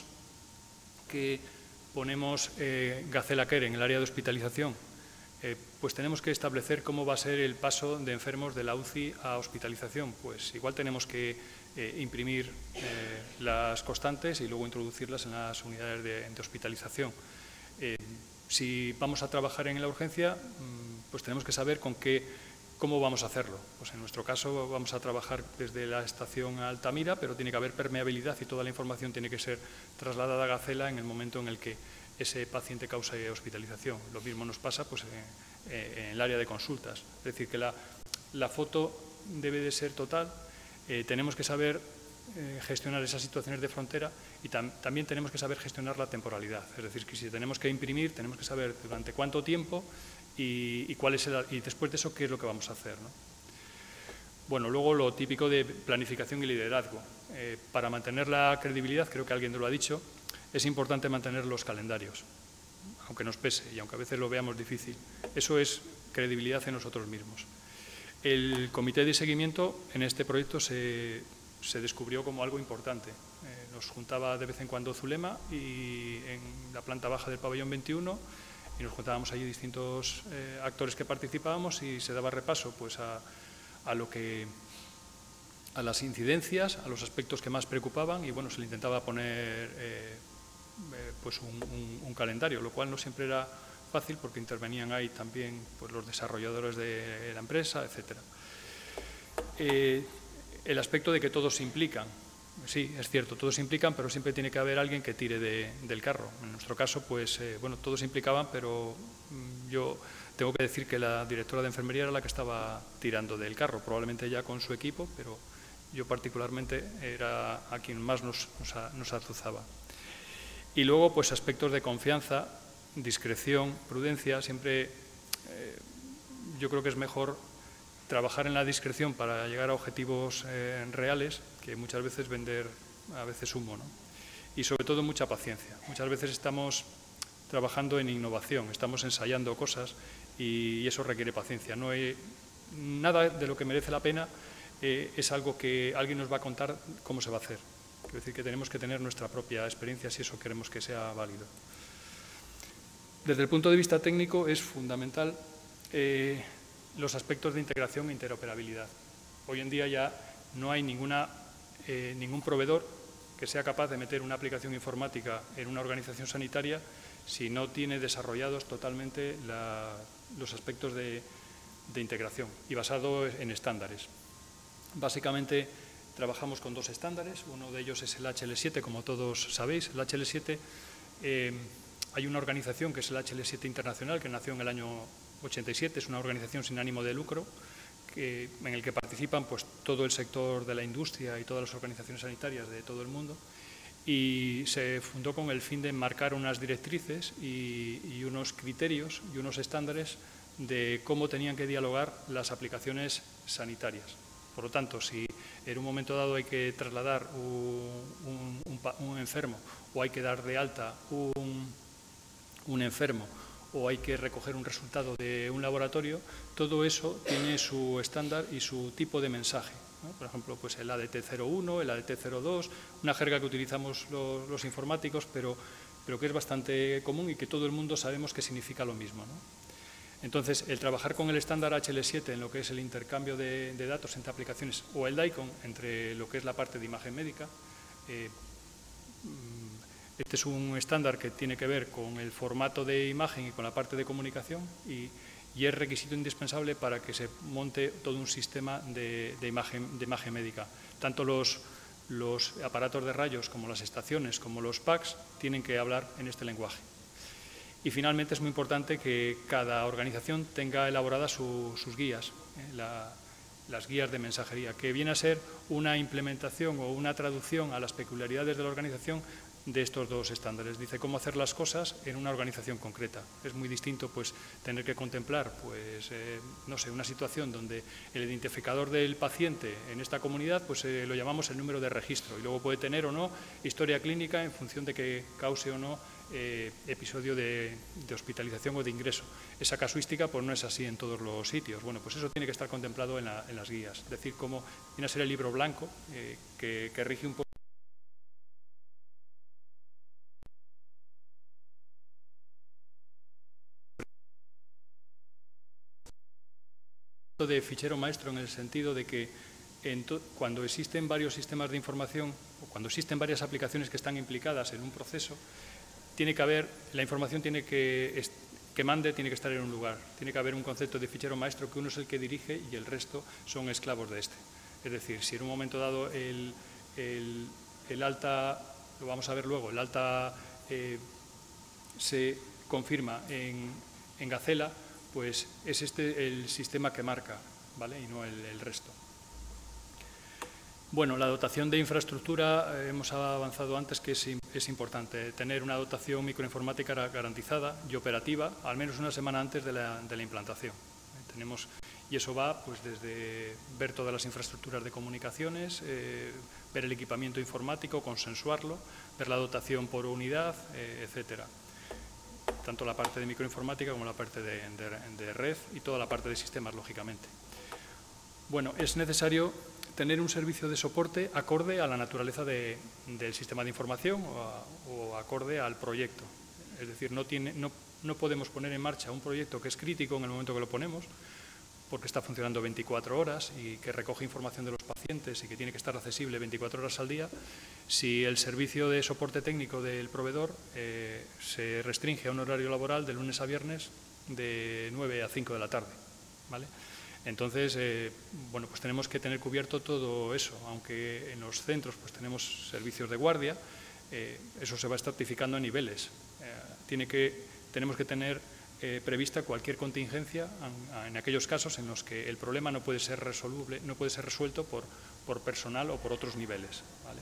que ponemos eh, Gacela Care en el área de hospitalización, eh, pues tenemos que establecer cómo va a ser el paso de enfermos de la U C I a hospitalización. Pues igual tenemos que eh, imprimir eh, las constantes y luego introducirlas en las unidades de, de hospitalización. Eh, si vamos a trabajar en la urgencia, pues tenemos que saber con qué, cómo vamos a hacerlo. Pues en nuestro caso vamos a trabajar desde la estación a Altamira, pero tiene que haber permeabilidad y toda la información tiene que ser trasladada a Gacela en el momento en el que ese paciente causa hospitalización. Lo mismo nos pasa pues, en, en el área de consultas. Es decir, que la, la foto debe de ser total. Eh, tenemos que saber eh, gestionar esas situaciones de frontera y tam, también tenemos que saber gestionar la temporalidad. Es decir, que si tenemos que imprimir, tenemos que saber durante cuánto tiempo y, y, cuál es el, y después de eso qué es lo que vamos a hacer, ¿no? Bueno, luego lo típico de planificación y liderazgo. Eh, para mantener la credibilidad, creo que alguien lo ha dicho, es importante mantener los calendarios, aunque nos pese y aunque a veces lo veamos difícil. Eso es credibilidad en nosotros mismos. El comité de seguimiento en este proyecto se, se descubrió como algo importante. Eh, nos juntaba de vez en cuando Zulema y en la planta baja del pabellón veintiuno y nos juntábamos allí distintos eh, actores que participábamos y se daba repaso pues, a, a, lo que, a las incidencias, a los aspectos que más preocupaban y bueno, se le intentaba poner eh, eh, pues un, un, un calendario, lo cual no siempre era fácil porque intervenían ahí también pues, los desarrolladores de la empresa, etcétera. Eh, el aspecto de que todos se implican. Sí, es cierto, todos se implican, pero siempre tiene que haber alguien que tire de, del carro. En nuestro caso, pues, eh, bueno, todos se implicaban, pero mm, yo tengo que decir que la directora de enfermería era la que estaba tirando del carro, probablemente ya con su equipo, pero yo particularmente era a quien más nos, nos, nos azuzaba. Y luego, pues, aspectos de confianza, discreción, prudencia. Siempre eh, yo creo que es mejor trabajar en la discreción para llegar a objetivos eh, reales que muchas veces vender a veces humo, ¿no? Y sobre todo mucha paciencia. Muchas veces estamos trabajando en innovación, estamos ensayando cosas y eso requiere paciencia. No hay, nada de lo que merece la pena eh, es algo que alguien nos va a contar cómo se va a hacer. Quiero decir que tenemos que tener nuestra propia experiencia si eso queremos que sea válido. Desde el punto de vista técnico es fundamental eh, los aspectos de integración e interoperabilidad. Hoy en día ya no hay ninguna, eh, ningún proveedor que sea capaz de meter una aplicación informática en una organización sanitaria si no tiene desarrollados totalmente la, los aspectos de, de integración y basado en estándares. Básicamente trabajamos con dos estándares, uno de ellos es el H L siete, como todos sabéis. El H L siete, eh, hay una organización que es el H L siete Internacional, que nació en el año ochenta y siete, es una organización sin ánimo de lucro, que, en el que participan pues, todo el sector de la industria y todas las organizaciones sanitarias de todo el mundo, y se fundó con el fin de marcar unas directrices y, y unos criterios y unos estándares de cómo tenían que dialogar las aplicaciones sanitarias. Por lo tanto, si en un momento dado hay que trasladar un, un, un, un enfermo o hay que dar de alta un, un enfermo o hay que recoger un resultado de un laboratorio, todo eso tiene su estándar y su tipo de mensaje, ¿no? Por ejemplo, pues el A D T cero uno, el A D T cero dos, una jerga que utilizamos los, los informáticos, pero, pero que es bastante común y que todo el mundo sabemos que significa lo mismo, ¿no? Entonces, el trabajar con el estándar H L siete en lo que es el intercambio de, de datos entre aplicaciones o el DICOM entre lo que es la parte de imagen médica, eh, Este es un estándar que tiene que ver con el formato de imagen y con la parte de comunicación y, y es requisito indispensable para que se monte todo un sistema de, de, imagen, de imagen médica. Tanto los, los aparatos de rayos como las estaciones, como los P A Cs, tienen que hablar en este lenguaje. Y finalmente es muy importante que cada organización tenga elaboradas su, sus guías, eh, la, las guías de mensajería, que viene a ser una implementación o una traducción a las peculiaridades de la organización de estos dos estándares. Dice cómo hacer las cosas en una organización concreta. Es muy distinto pues, tener que contemplar pues, eh, no sé, una situación donde el identificador del paciente en esta comunidad pues, eh, lo llamamos el número de registro y luego puede tener o no historia clínica en función de que cause o no eh, episodio de, de hospitalización o de ingreso. Esa casuística pues, no es así en todos los sitios. Bueno, pues eso tiene que estar contemplado en, la, en las guías. Es decir, cómo viene a ser el libro blanco eh, que, que rige un poco de fichero maestro en el sentido de que en cuando existen varios sistemas de información o cuando existen varias aplicaciones que están implicadas en un proceso, tiene que haber, la información tiene que, que mande tiene que estar en un lugar. Tiene que haber un concepto de fichero maestro que uno es el que dirige y el resto son esclavos de este. Es decir, si en un momento dado el, el, el alta, lo vamos a ver luego, el alta eh, se confirma en, en Gacela, pues es este el sistema que marca, ¿vale? Y no el, el resto. Bueno, la dotación de infraestructura, eh, hemos avanzado antes que es, es importante tener una dotación microinformática garantizada y operativa, al menos una semana antes de la, de la implantación. Eh, tenemos, y eso va pues, desde ver todas las infraestructuras de comunicaciones, eh, ver el equipamiento informático, consensuarlo, ver la dotación por unidad, eh, etcétera. Tanto la parte de microinformática como la parte de, de, de red y toda la parte de sistemas, lógicamente. Bueno, es necesario tener un servicio de soporte acorde a la naturaleza de, del sistema de información o, a, o acorde al proyecto. Es decir, no, tiene, no, no podemos poner en marcha un proyecto que es crítico en el momento que lo ponemos, porque está funcionando veinticuatro horas y que recoge información de los pacientes y que tiene que estar accesible veinticuatro horas al día, si el servicio de soporte técnico del proveedor eh, se restringe a un horario laboral de lunes a viernes de nueve a cinco de la tarde, ¿vale? Entonces, eh, bueno, pues tenemos que tener cubierto todo eso, aunque en los centros pues tenemos servicios de guardia, eh, eso se va estratificando a niveles. Eh, tiene que, tenemos que tener eh, prevista cualquier contingencia en, en aquellos casos en los que el problema no puede ser resoluble, no puede ser resuelto por, por personal o por otros niveles, ¿vale?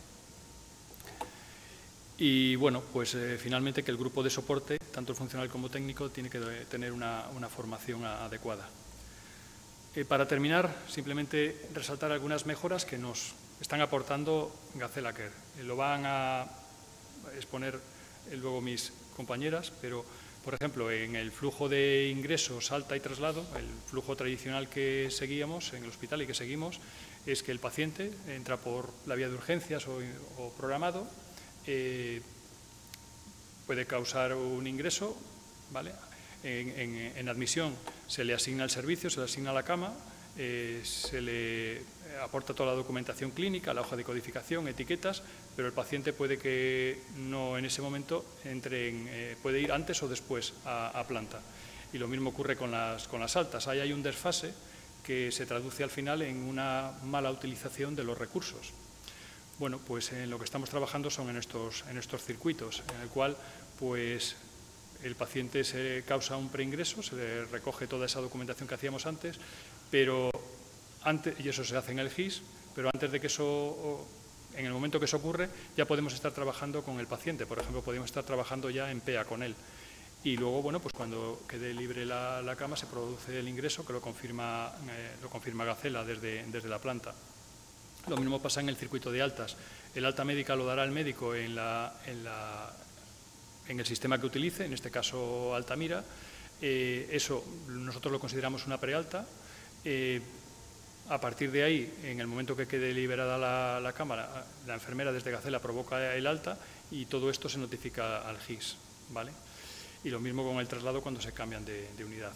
Y bueno, pues eh, finalmente que el grupo de soporte, tanto funcional como técnico, tiene que tener una, una formación a, adecuada. Eh, para terminar, simplemente resaltar algunas mejoras que nos están aportando Gacela Care. Eh, lo van a exponer eh, luego mis compañeras, pero, por ejemplo, en el flujo de ingresos, alta y traslado, el flujo tradicional que seguíamos en el hospital y que seguimos, es que el paciente entra por la vía de urgencias o, o programado, eh, puede causar un ingreso, ¿vale? En, en, en admisión se le asigna el servicio, se le asigna la cama, eh, se le aporta toda la documentación clínica, la hoja de codificación, etiquetas, pero el paciente puede que no en ese momento entre en, eh, puede ir antes o después a, a planta. Y lo mismo ocurre con las, con las altas. Ahí hay un desfase que se traduce al final en una mala utilización de los recursos. Bueno, pues en lo que estamos trabajando son en estos, en estos circuitos, en el cual pues el paciente se causa un preingreso, se le recoge toda esa documentación que hacíamos antes, pero antes, y eso se hace en el G I S, pero antes de que eso, en el momento que eso ocurre, ya podemos estar trabajando con el paciente. Por ejemplo, podemos estar trabajando ya en P E A con él. Y luego, bueno, pues cuando quede libre la, la cama se produce el ingreso que lo confirma, eh, lo confirma Gacela desde, desde la planta. Lo mismo pasa en el circuito de altas. El alta médica lo dará el médico en la... En la en el sistema que utilice, en este caso Altamira. Eh, eso nosotros lo consideramos una prealta. Eh, a partir de ahí, en el momento que quede liberada la, la cámara, la enfermera desde Gacela provoca el alta y todo esto se notifica al G I S, ¿vale? Y lo mismo con el traslado cuando se cambian de, de unidad.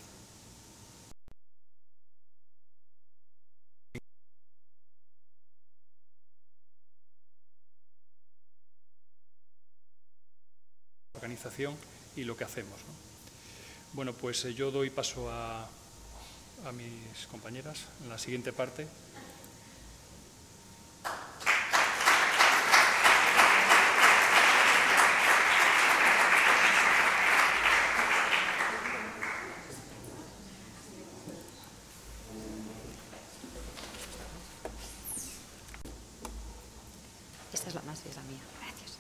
organización y lo que hacemos, ¿no? Bueno, pues eh, yo doy paso a, a mis compañeras en la siguiente parte. Esta es la más, es la mía. Gracias.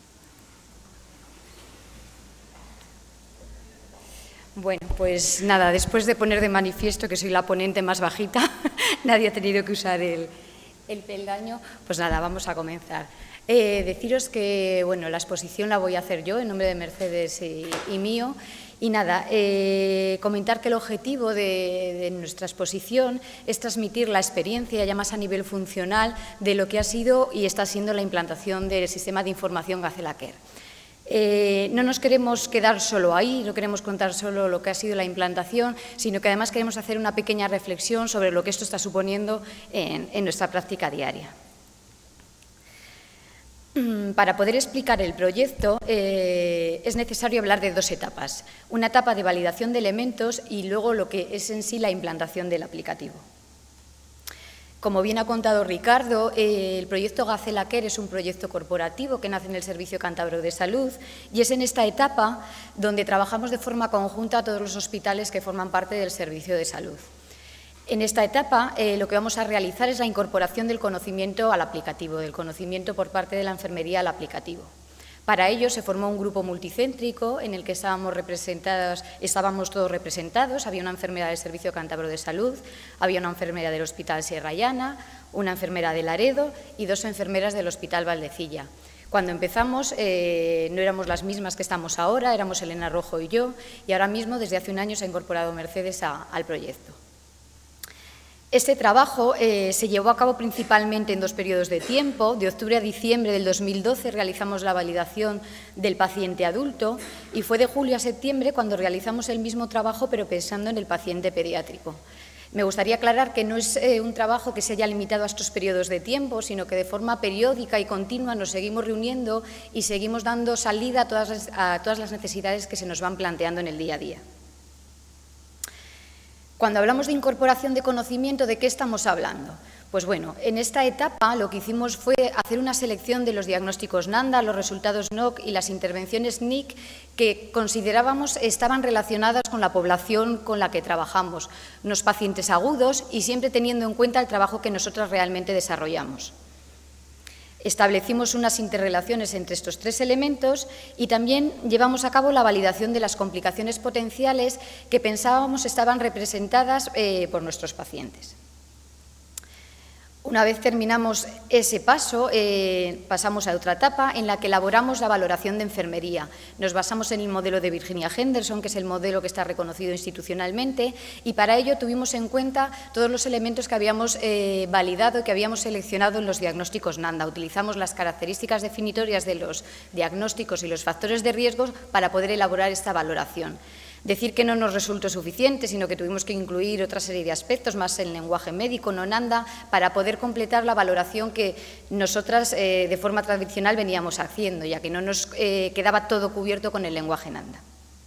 Bueno, pues nada, después de poner de manifiesto que soy la ponente más bajita, nadie ha tenido que usar el, el peldaño, pues nada, vamos a comenzar. Eh, deciros que, bueno, la exposición la voy a hacer yo en nombre de Mercedes y, y mío. Y nada, eh, comentar que el objetivo de, de nuestra exposición es transmitir la experiencia ya más a nivel funcional de lo que ha sido y está siendo la implantación del sistema de información Gacela-Care. Eh, no nos queremos quedar solo ahí, no queremos contar solo lo que ha sido la implantación, sino que además queremos hacer una pequeña reflexión sobre lo que esto está suponiendo en, en nuestra práctica diaria. Para poder explicar el proyecto eh, es necesario hablar de dos etapas, una etapa de validación de elementos y luego lo que es en sí la implantación del aplicativo. Como bien ha contado Ricardo, eh, el proyecto Gacela-Care es un proyecto corporativo que nace en el Servicio Cántabro de Salud y es en esta etapa donde trabajamos de forma conjunta todos los hospitales que forman parte del Servicio de Salud. En esta etapa eh, lo que vamos a realizar es la incorporación del conocimiento al aplicativo, del conocimiento por parte de la enfermería al aplicativo. Para ello se formó un grupo multicéntrico en el que estábamos representados, estábamos todos representados, había una enfermera del Servicio Cántabro de Salud, había una enfermera del Hospital Sierra Llana, una enfermera de Laredo y dos enfermeras del Hospital Valdecilla. Cuando empezamos eh, no éramos las mismas que estamos ahora, éramos Elena Rojo y yo, y ahora mismo desde hace un año se ha incorporado Mercedes a, al proyecto. Este trabajo eh, se llevó a cabo principalmente en dos periodos de tiempo. De octubre a diciembre del dos mil doce realizamos la validación del paciente adulto y fue de julio a septiembre cuando realizamos el mismo trabajo pero pensando en el paciente pediátrico. Me gustaría aclarar que no es eh, un trabajo que se haya limitado a estos periodos de tiempo, sino que de forma periódica y continua nos seguimos reuniendo y seguimos dando salida a todas las, a todas las necesidades que se nos van planteando en el día a día. Cuando hablamos de incorporación de conocimiento, ¿de qué estamos hablando? Pues bueno, en esta etapa lo que hicimos fue hacer una selección de los diagnósticos NANDA, los resultados N O C y las intervenciones N I C que considerábamos estaban relacionadas con la población con la que trabajamos, unos pacientes agudos y siempre teniendo en cuenta el trabajo que nosotros realmente desarrollamos. Establecimos unas interrelaciones entre estos tres elementos y también llevamos a cabo la validación de las complicaciones potenciales que pensábamos estaban representadas eh, por nuestros pacientes. Una vez terminamos ese paso, eh, pasamos a otra etapa en la que elaboramos la valoración de enfermería. Nos basamos en el modelo de Virginia Henderson, que es el modelo que está reconocido institucionalmente, y para ello tuvimos en cuenta todos los elementos que habíamos eh, validado y que habíamos seleccionado en los diagnósticos NANDA. Utilizamos las características definitorias de los diagnósticos y los factores de riesgo para poder elaborar esta valoración. Decir que no nos resultó suficiente, sino que tuvimos que incluir otra serie de aspectos, más el lenguaje médico, no NANDA, para poder completar la valoración que nosotras eh, de forma tradicional veníamos haciendo, ya que no nos eh, quedaba todo cubierto con el lenguaje NANDA.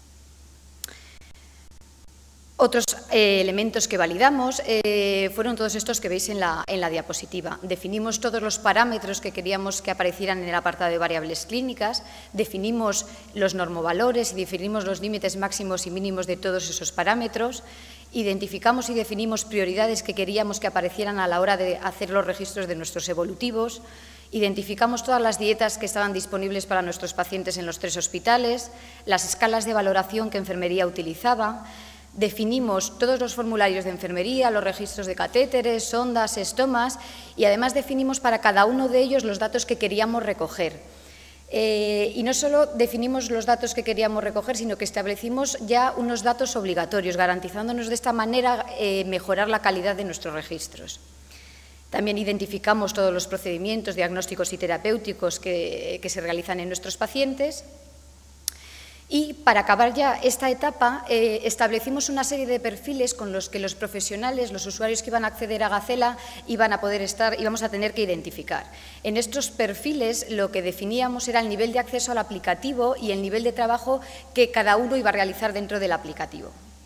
Otros eh, elementos que validamos eh, fueron todos estos que veis en la, en la diapositiva. Definimos todos los parámetros que queríamos que aparecieran en el apartado de variables clínicas, definimos los normovalores y definimos los límites máximos y mínimos de todos esos parámetros, identificamos y definimos prioridades que queríamos que aparecieran a la hora de hacer los registros de nuestros evolutivos, identificamos todas las dietas que estaban disponibles para nuestros pacientes en los tres hospitales, las escalas de valoración que enfermería utilizaba. Definimos todos los formularios de enfermería, los registros de catéteres, sondas, estomas y además definimos para cada uno de ellos los datos que queríamos recoger. Eh, y no solo definimos los datos que queríamos recoger, sino que establecimos ya unos datos obligatorios, garantizándonos de esta manera eh, mejorar la calidad de nuestros registros. También identificamos todos los procedimientos diagnósticos y terapéuticos que, que se realizan en nuestros pacientes. Y para acabar ya esta etapa, eh, establecimos una serie de perfiles con los que los profesionales, los usuarios que iban a acceder a Gacela, iban a poder estar, íbamos a tener que identificar. En estos perfiles lo que definíamos era el nivel de acceso al aplicativo y el nivel de trabajo que cada uno iba a realizar dentro del aplicativo.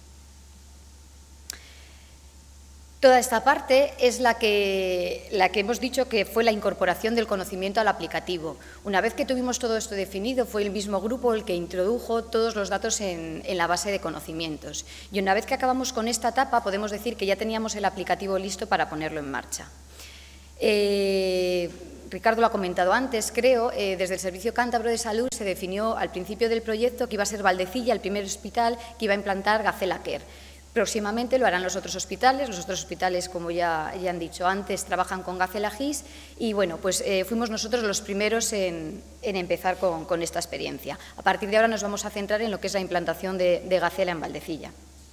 Toda esta parte es la que, la que hemos dicho que fue la incorporación del conocimiento al aplicativo. Una vez que tuvimos todo esto definido, fue el mismo grupo el que introdujo todos los datos en, en la base de conocimientos. Y una vez que acabamos con esta etapa, podemos decir que ya teníamos el aplicativo listo para ponerlo en marcha. Eh, Ricardo lo ha comentado antes, creo, eh, desde el Servicio Cántabro de Salud se definió al principio del proyecto que iba a ser Valdecilla el primer hospital que iba a implantar Gacela Care. Próximamente lo harán los otros hospitales, los otros hospitales, como ya, ya han dicho antes, trabajan con Gacela G I S y, bueno, pues eh, fuimos nosotros los primeros en, en empezar con, con esta experiencia. A partir de ahora nos vamos a centrar en lo que es la implantación de, de Gacela en Valdecilla.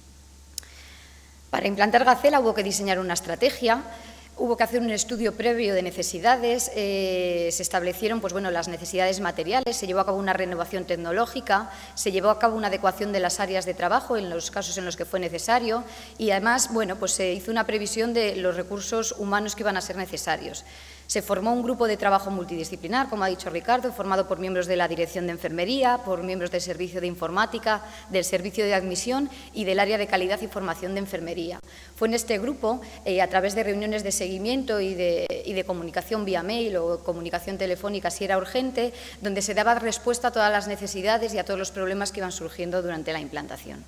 Para implantar Gacela hubo que diseñar una estrategia. Hubo que hacer un estudio previo de necesidades, eh, se establecieron pues, bueno, las necesidades materiales, se llevó a cabo una renovación tecnológica, se llevó a cabo una adecuación de las áreas de trabajo en los casos en los que fue necesario y además bueno, pues, se hizo una previsión de los recursos humanos que iban a ser necesarios. Se formó un grupo de trabajo multidisciplinar, como ha dicho Ricardo, formado por miembros de la Dirección de Enfermería, por miembros del Servicio de Informática, del Servicio de Admisión y del Área de Calidad y Formación de Enfermería. Fue en este grupo, eh, a través de reuniones de seguimiento y de, y de comunicación vía mail o comunicación telefónica si era urgente, donde se daba respuesta a todas las necesidades y a todos los problemas que iban surgiendo durante la implantación.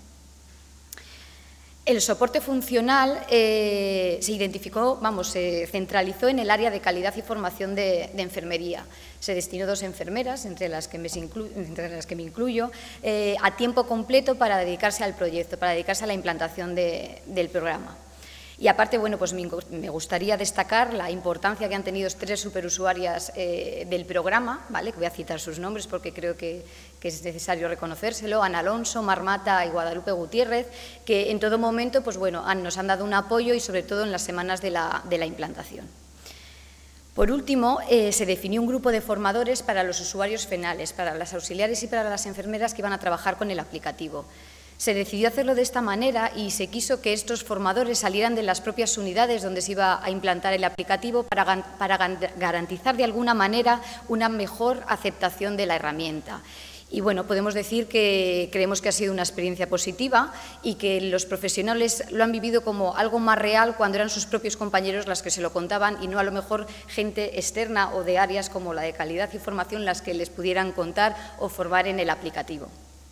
El soporte funcional eh, se identificó, vamos, se centralizó en el área de calidad y formación de, de enfermería. Se destinó dos enfermeras, entre las que me, inclu entre las que me incluyo, eh, a tiempo completo para dedicarse al proyecto, para dedicarse a la implantación de, del programa. Y aparte, bueno, pues me gustaría destacar la importancia que han tenido tres superusuarias eh, del programa, ¿vale? Que voy a citar sus nombres porque creo que, que es necesario reconocérselo: Ana Alonso, Marmata y Guadalupe Gutiérrez, que en todo momento pues, bueno, han, nos han dado un apoyo y sobre todo en las semanas de la, de la implantación. Por último, eh, se definió un grupo de formadores para los usuarios finales, para las auxiliares y para las enfermeras que iban a trabajar con el aplicativo. Se decidió hacerlo de esta manera y se quiso que estos formadores salieran de las propias unidades donde se iba a implantar el aplicativo para, para garantizar de alguna manera una mejor aceptación de la herramienta. Y bueno, podemos decir que creemos que ha sido una experiencia positiva y que los profesionales lo han vivido como algo más real cuando eran sus propios compañeros las que se lo contaban y no a lo mejor gente externa o de áreas como la de calidad y formación las que les pudieran contar o formar en el aplicativo.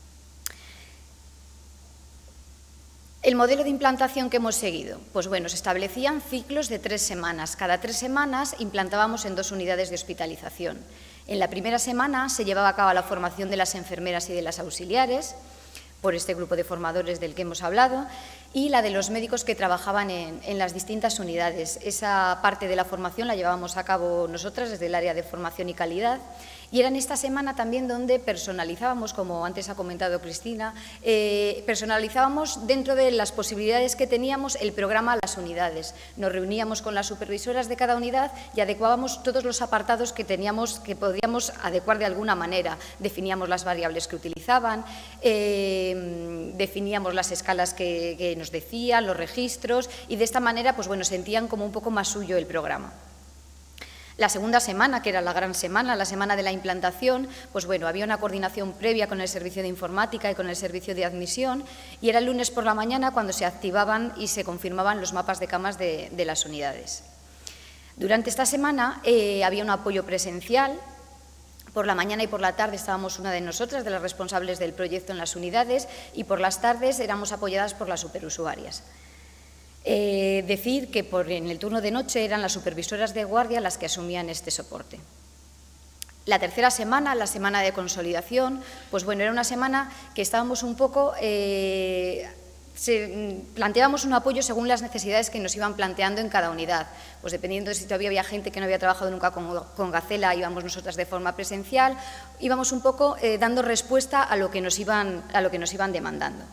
El modelo de implantación que hemos seguido, pues bueno, se establecían ciclos de tres semanas. Cada tres semanas implantábamos en dos unidades de hospitalización. En la primera semana se llevaba a cabo la formación de las enfermeras y de las auxiliares, por este grupo de formadores del que hemos hablado, y la de los médicos que trabajaban en, en las distintas unidades. Esa parte de la formación la llevábamos a cabo nosotras desde el área de formación y calidad. Y era en esta semana también donde personalizábamos, como antes ha comentado Cristina, eh, personalizábamos dentro de las posibilidades que teníamos el programa a las unidades. Nos reuníamos con las supervisoras de cada unidad y adecuábamos todos los apartados que teníamos, que podíamos adecuar de alguna manera. Definíamos las variables que utilizaban, eh, definíamos las escalas que, que nos decían, los registros y de esta manera pues, bueno, sentían como un poco más suyo el programa. La segunda semana, que era la gran semana, la semana de la implantación, pues bueno, había una coordinación previa con el servicio de informática y con el servicio de admisión y era el lunes por la mañana cuando se activaban y se confirmaban los mapas de camas de, de las unidades. Durante esta semana eh, había un apoyo presencial. Por la mañana y por la tarde estábamos una de nosotras, de las responsables del proyecto en las unidades, y por las tardes éramos apoyadas por las superusuarias. Eh, decir que por, en el turno de noche eran las supervisoras de guardia las que asumían este soporte. La tercera semana, la semana de consolidación, pues bueno, era una semana que estábamos un poco, eh, se, planteábamos un apoyo según las necesidades que nos iban planteando en cada unidad. Pues dependiendo de si todavía había gente que no había trabajado nunca con, con Gacela, íbamos nosotras de forma presencial, íbamos un poco eh, dando respuesta a lo que nos iban, a lo que nos iban demandando.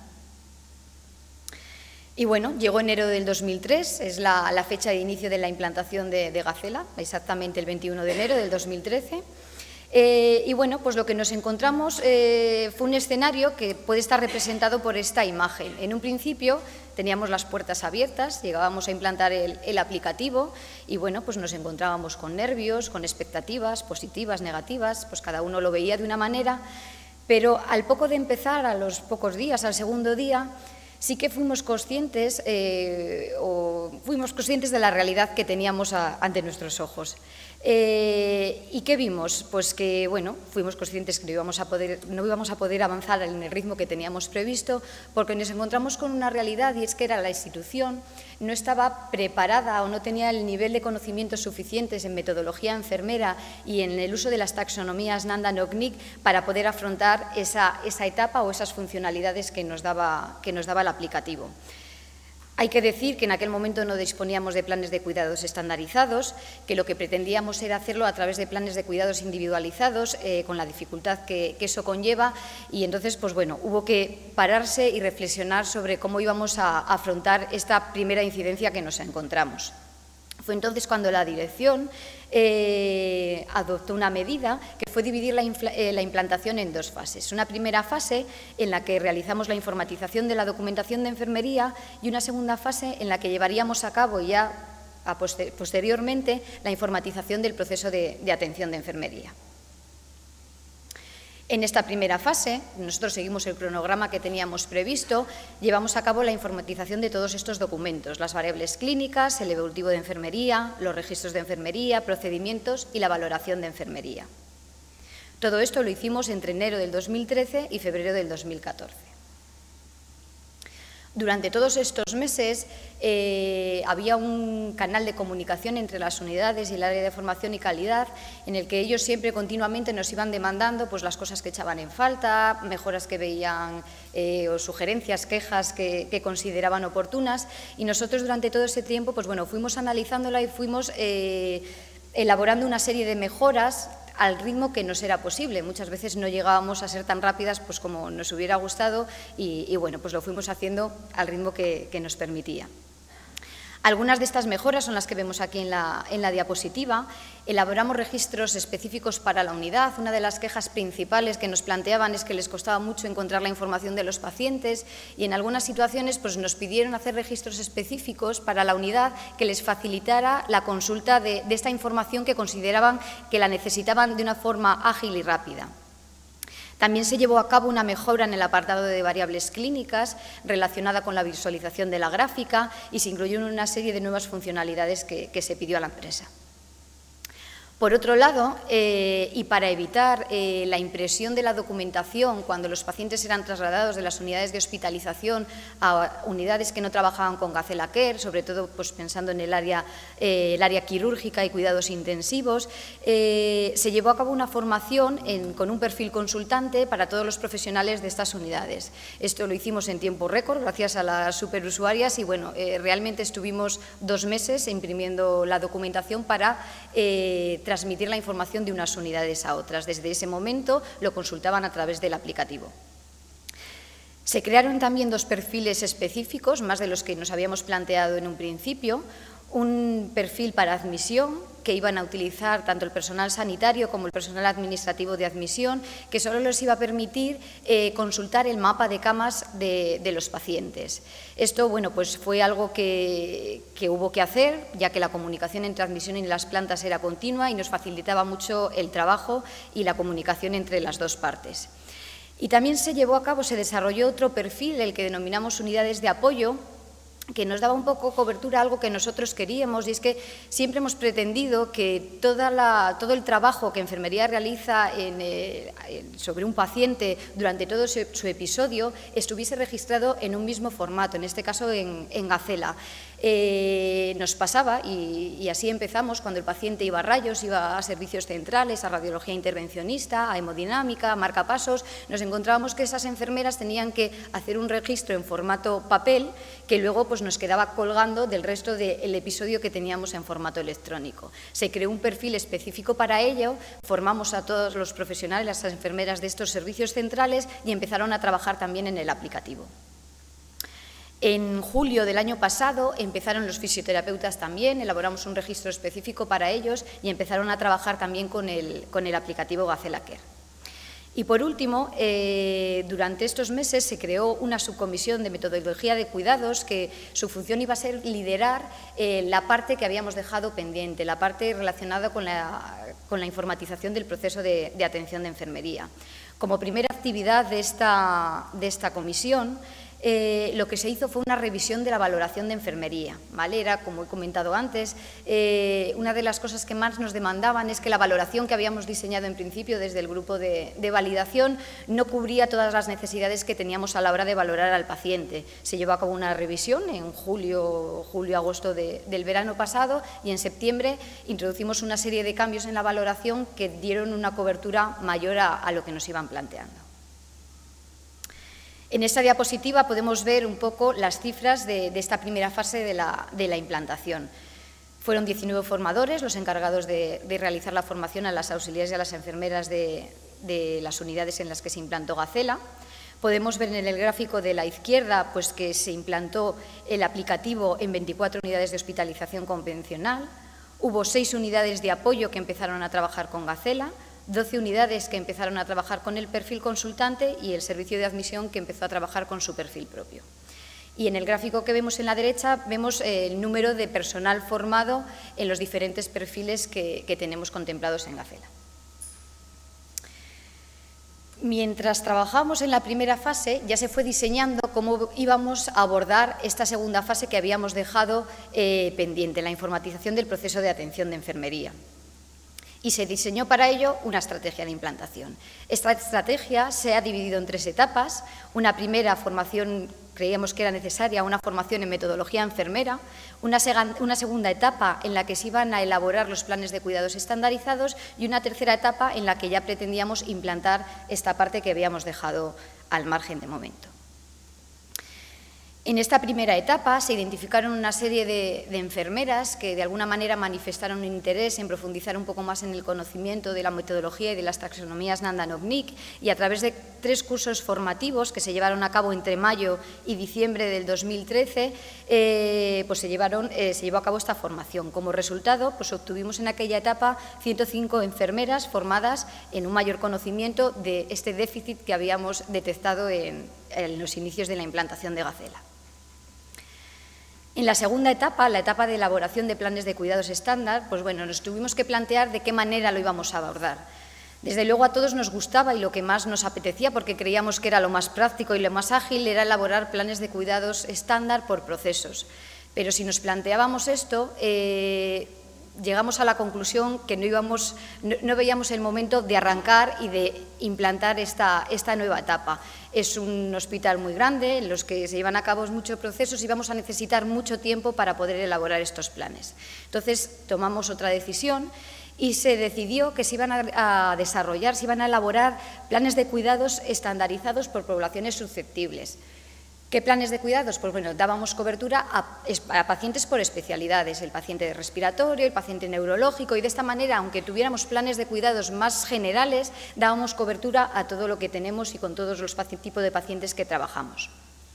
Y bueno, llegó enero del dos mil tres, es la, la fecha de inicio de la implantación de, de Gacela, exactamente el veintiuno de enero del dos mil trece. Eh, y bueno, pues lo que nos encontramos eh, fue un escenario que puede estar representado por esta imagen. En un principio teníamos las puertas abiertas, llegábamos a implantar el, el aplicativo y bueno, pues nos encontrábamos con nervios, con expectativas positivas, negativas, pues cada uno lo veía de una manera, pero al poco de empezar, a los pocos días, al segundo día, sí que fuimos conscientes, eh, o fuimos conscientes de la realidad que teníamos a, ante nuestros ojos. Eh, ¿Y qué vimos? Pues que, bueno, fuimos conscientes que no íbamos, a poder, no íbamos a poder avanzar en el ritmo que teníamos previsto, porque nos encontramos con una realidad, y es que era la institución no estaba preparada o no tenía el nivel de conocimientos suficientes en metodología enfermera y en el uso de las taxonomías Nanda-Knocknick para poder afrontar esa, esa etapa o esas funcionalidades que nos daba, que nos daba el aplicativo. Hay que decir que en aquel momento no disponíamos de planes de cuidados estandarizados, que lo que pretendíamos era hacerlo a través de planes de cuidados individualizados, eh, con la dificultad que, que eso conlleva, y entonces, pues bueno, hubo que pararse y reflexionar sobre cómo íbamos a afrontar esta primera incidencia que nos encontramos. Fue entonces cuando la dirección eh, adoptó una medida que fue dividir la, eh, la implantación en dos fases. Una primera fase en la que realizamos la informatización de la documentación de enfermería y una segunda fase en la que llevaríamos a cabo ya a poster posteriormente la informatización del proceso de, de atención de enfermería. En esta primera fase, nosotros seguimos el cronograma que teníamos previsto, llevamos a cabo la informatización de todos estos documentos, las variables clínicas, el evolutivo de enfermería, los registros de enfermería, procedimientos y la valoración de enfermería. Todo esto lo hicimos entre enero del dos mil trece y febrero del dos mil catorce. Durante todos estos meses eh, había un canal de comunicación entre las unidades y el área de formación y calidad en el que ellos siempre continuamente nos iban demandando pues, las cosas que echaban en falta, mejoras que veían eh, o sugerencias, quejas que, que consideraban oportunas, y nosotros durante todo ese tiempo pues, bueno, fuimos analizándola y fuimos eh, elaborando una serie de mejoras al ritmo que nos era posible. Muchas veces no llegábamos a ser tan rápidas pues, como nos hubiera gustado y, y bueno, pues lo fuimos haciendo al ritmo que, que nos permitía. Algunas de estas mejoras son las que vemos aquí en la, en la diapositiva. Elaboramos registros específicos para la unidad. Una de las quejas principales que nos planteaban es que les costaba mucho encontrar la información de los pacientes y en algunas situaciones pues, nos pidieron hacer registros específicos para la unidad que les facilitara la consulta de, de esta información que consideraban que la necesitaban de una forma ágil y rápida. También se llevó a cabo una mejora en el apartado de variables clínicas relacionada con la visualización de la gráfica y se incluyeron una serie de nuevas funcionalidades que, que se pidió a la empresa. Por otro lado, eh, y para evitar eh, la impresión de la documentación cuando los pacientes eran trasladados de las unidades de hospitalización a unidades que no trabajaban con Gacela Care, sobre todo pues, pensando en el área, eh, el área quirúrgica y cuidados intensivos, eh, se llevó a cabo una formación en, con un perfil consultante para todos los profesionales de estas unidades. Esto lo hicimos en tiempo récord, gracias a las superusuarias, y bueno, eh, realmente estuvimos dos meses imprimiendo la documentación para eh, transmitir la información de unas unidades a otras. Desde ese momento lo consultaban a través del aplicativo. Se crearon también dos perfiles específicos, más de los que nos habíamos planteado en un principio. Un perfil para admisión que iban a utilizar tanto el personal sanitario como el personal administrativo de admisión, que solo les iba a permitir eh, consultar el mapa de camas de, de los pacientes. Esto bueno, pues fue algo que, que hubo que hacer, ya que la comunicación entre admisión y las plantas era continua y nos facilitaba mucho el trabajo y la comunicación entre las dos partes. Y también se llevó a cabo, se desarrolló otro perfil, el que denominamos unidades de apoyo, que nos daba un poco cobertura a algo que nosotros queríamos, y es que siempre hemos pretendido que toda la, todo el trabajo que enfermería realiza en, eh, sobre un paciente durante todo su, su episodio estuviese registrado en un mismo formato, en este caso en, en Gacela. Eh, nos pasaba, y, y así empezamos, cuando el paciente iba a rayos, iba a servicios centrales, a radiología intervencionista, a hemodinámica, a marcapasos, nos encontrábamos que esas enfermeras tenían que hacer un registro en formato papel que luego pues, nos quedaba colgando del resto del episodio que teníamos en formato electrónico. Se creó un perfil específico para ello, formamos a todos los profesionales, las enfermeras de estos servicios centrales y empezaron a trabajar también en el aplicativo. En julio del año pasado empezaron los fisioterapeutas también, elaboramos un registro específico para ellos y empezaron a trabajar también con el, con el aplicativo Gacela Care. Y por último, eh, durante estos meses se creó una subcomisión de metodología de cuidados que su función iba a ser liderar eh, la parte que habíamos dejado pendiente, la parte relacionada con la, con la informatización del proceso de, de atención de enfermería. Como primera actividad de esta, de esta comisión, Eh, lo que se hizo fue una revisión de la valoración de enfermería, ¿vale? Era, como he comentado antes, eh, una de las cosas que más nos demandaban es que la valoración que habíamos diseñado en principio desde el grupo de, de validación no cubría todas las necesidades que teníamos a la hora de valorar al paciente. Se llevó a cabo una revisión en julio, julio agosto de, del verano pasado y en septiembre introducimos una serie de cambios en la valoración que dieron una cobertura mayor a, a lo que nos iban planteando. En esta diapositiva podemos ver un poco las cifras de, de esta primera fase de la, de la implantación. Fueron diecinueve formadores los encargados de, de realizar la formación a las auxiliares y a las enfermeras de, de las unidades en las que se implantó Gacela. Podemos ver en el gráfico de la izquierda pues, que se implantó el aplicativo en veinticuatro unidades de hospitalización convencional. Hubo seis unidades de apoyo que empezaron a trabajar con Gacela, doce unidades que empezaron a trabajar con el perfil consultante y el servicio de admisión que empezó a trabajar con su perfil propio. Y en el gráfico que vemos en la derecha vemos el número de personal formado en los diferentes perfiles que, que tenemos contemplados en Gacela. Mientras trabajamos en la primera fase, ya se fue diseñando cómo íbamos a abordar esta segunda fase que habíamos dejado eh, pendiente, la informatización del proceso de atención de enfermería. Y se diseñó para ello una estrategia de implantación. Esta estrategia se ha dividido en tres etapas. Una primera formación, creíamos que era necesaria, una formación en metodología enfermera. Una, una segunda etapa en la que se iban a elaborar los planes de cuidados estandarizados y una tercera etapa en la que ya pretendíamos implantar esta parte que habíamos dejado al margen de momento. En esta primera etapa se identificaron una serie de, de enfermeras que de alguna manera manifestaron un interés en profundizar un poco más en el conocimiento de la metodología y de las taxonomías Nandan-Ovnik y a través de tres cursos formativos que se llevaron a cabo entre mayo y diciembre del dos mil trece, eh, pues se, llevaron, eh, se llevó a cabo esta formación. Como resultado, pues obtuvimos en aquella etapa ciento cinco enfermeras formadas en un mayor conocimiento de este déficit que habíamos detectado en, en los inicios de la implantación de Gacela. En la segunda etapa, la etapa de elaboración de planes de cuidados estándar, pues bueno, nos tuvimos que plantear de qué manera lo íbamos a abordar. Desde luego a todos nos gustaba y lo que más nos apetecía, porque creíamos que era lo más práctico y lo más ágil, era elaborar planes de cuidados estándar por procesos. Pero si nos planteábamos esto, eh, llegamos a la conclusión que no, íbamos, no, no veíamos el momento de arrancar y de implantar esta, esta nueva etapa. Es un hospital muy grande en los que se llevan a cabo muchos procesos y vamos a necesitar mucho tiempo para poder elaborar estos planes. Entonces, tomamos otra decisión y se decidió que se iban a, a desarrollar, se iban a elaborar planes de cuidados estandarizados por poblaciones susceptibles. ¿Qué planes de cuidados? Pues bueno, dábamos cobertura a, a pacientes por especialidades, el paciente respiratorio, el paciente neurológico, y de esta manera, aunque tuviéramos planes de cuidados más generales, dábamos cobertura a todo lo que tenemos y con todos los tipos de pacientes que trabajamos.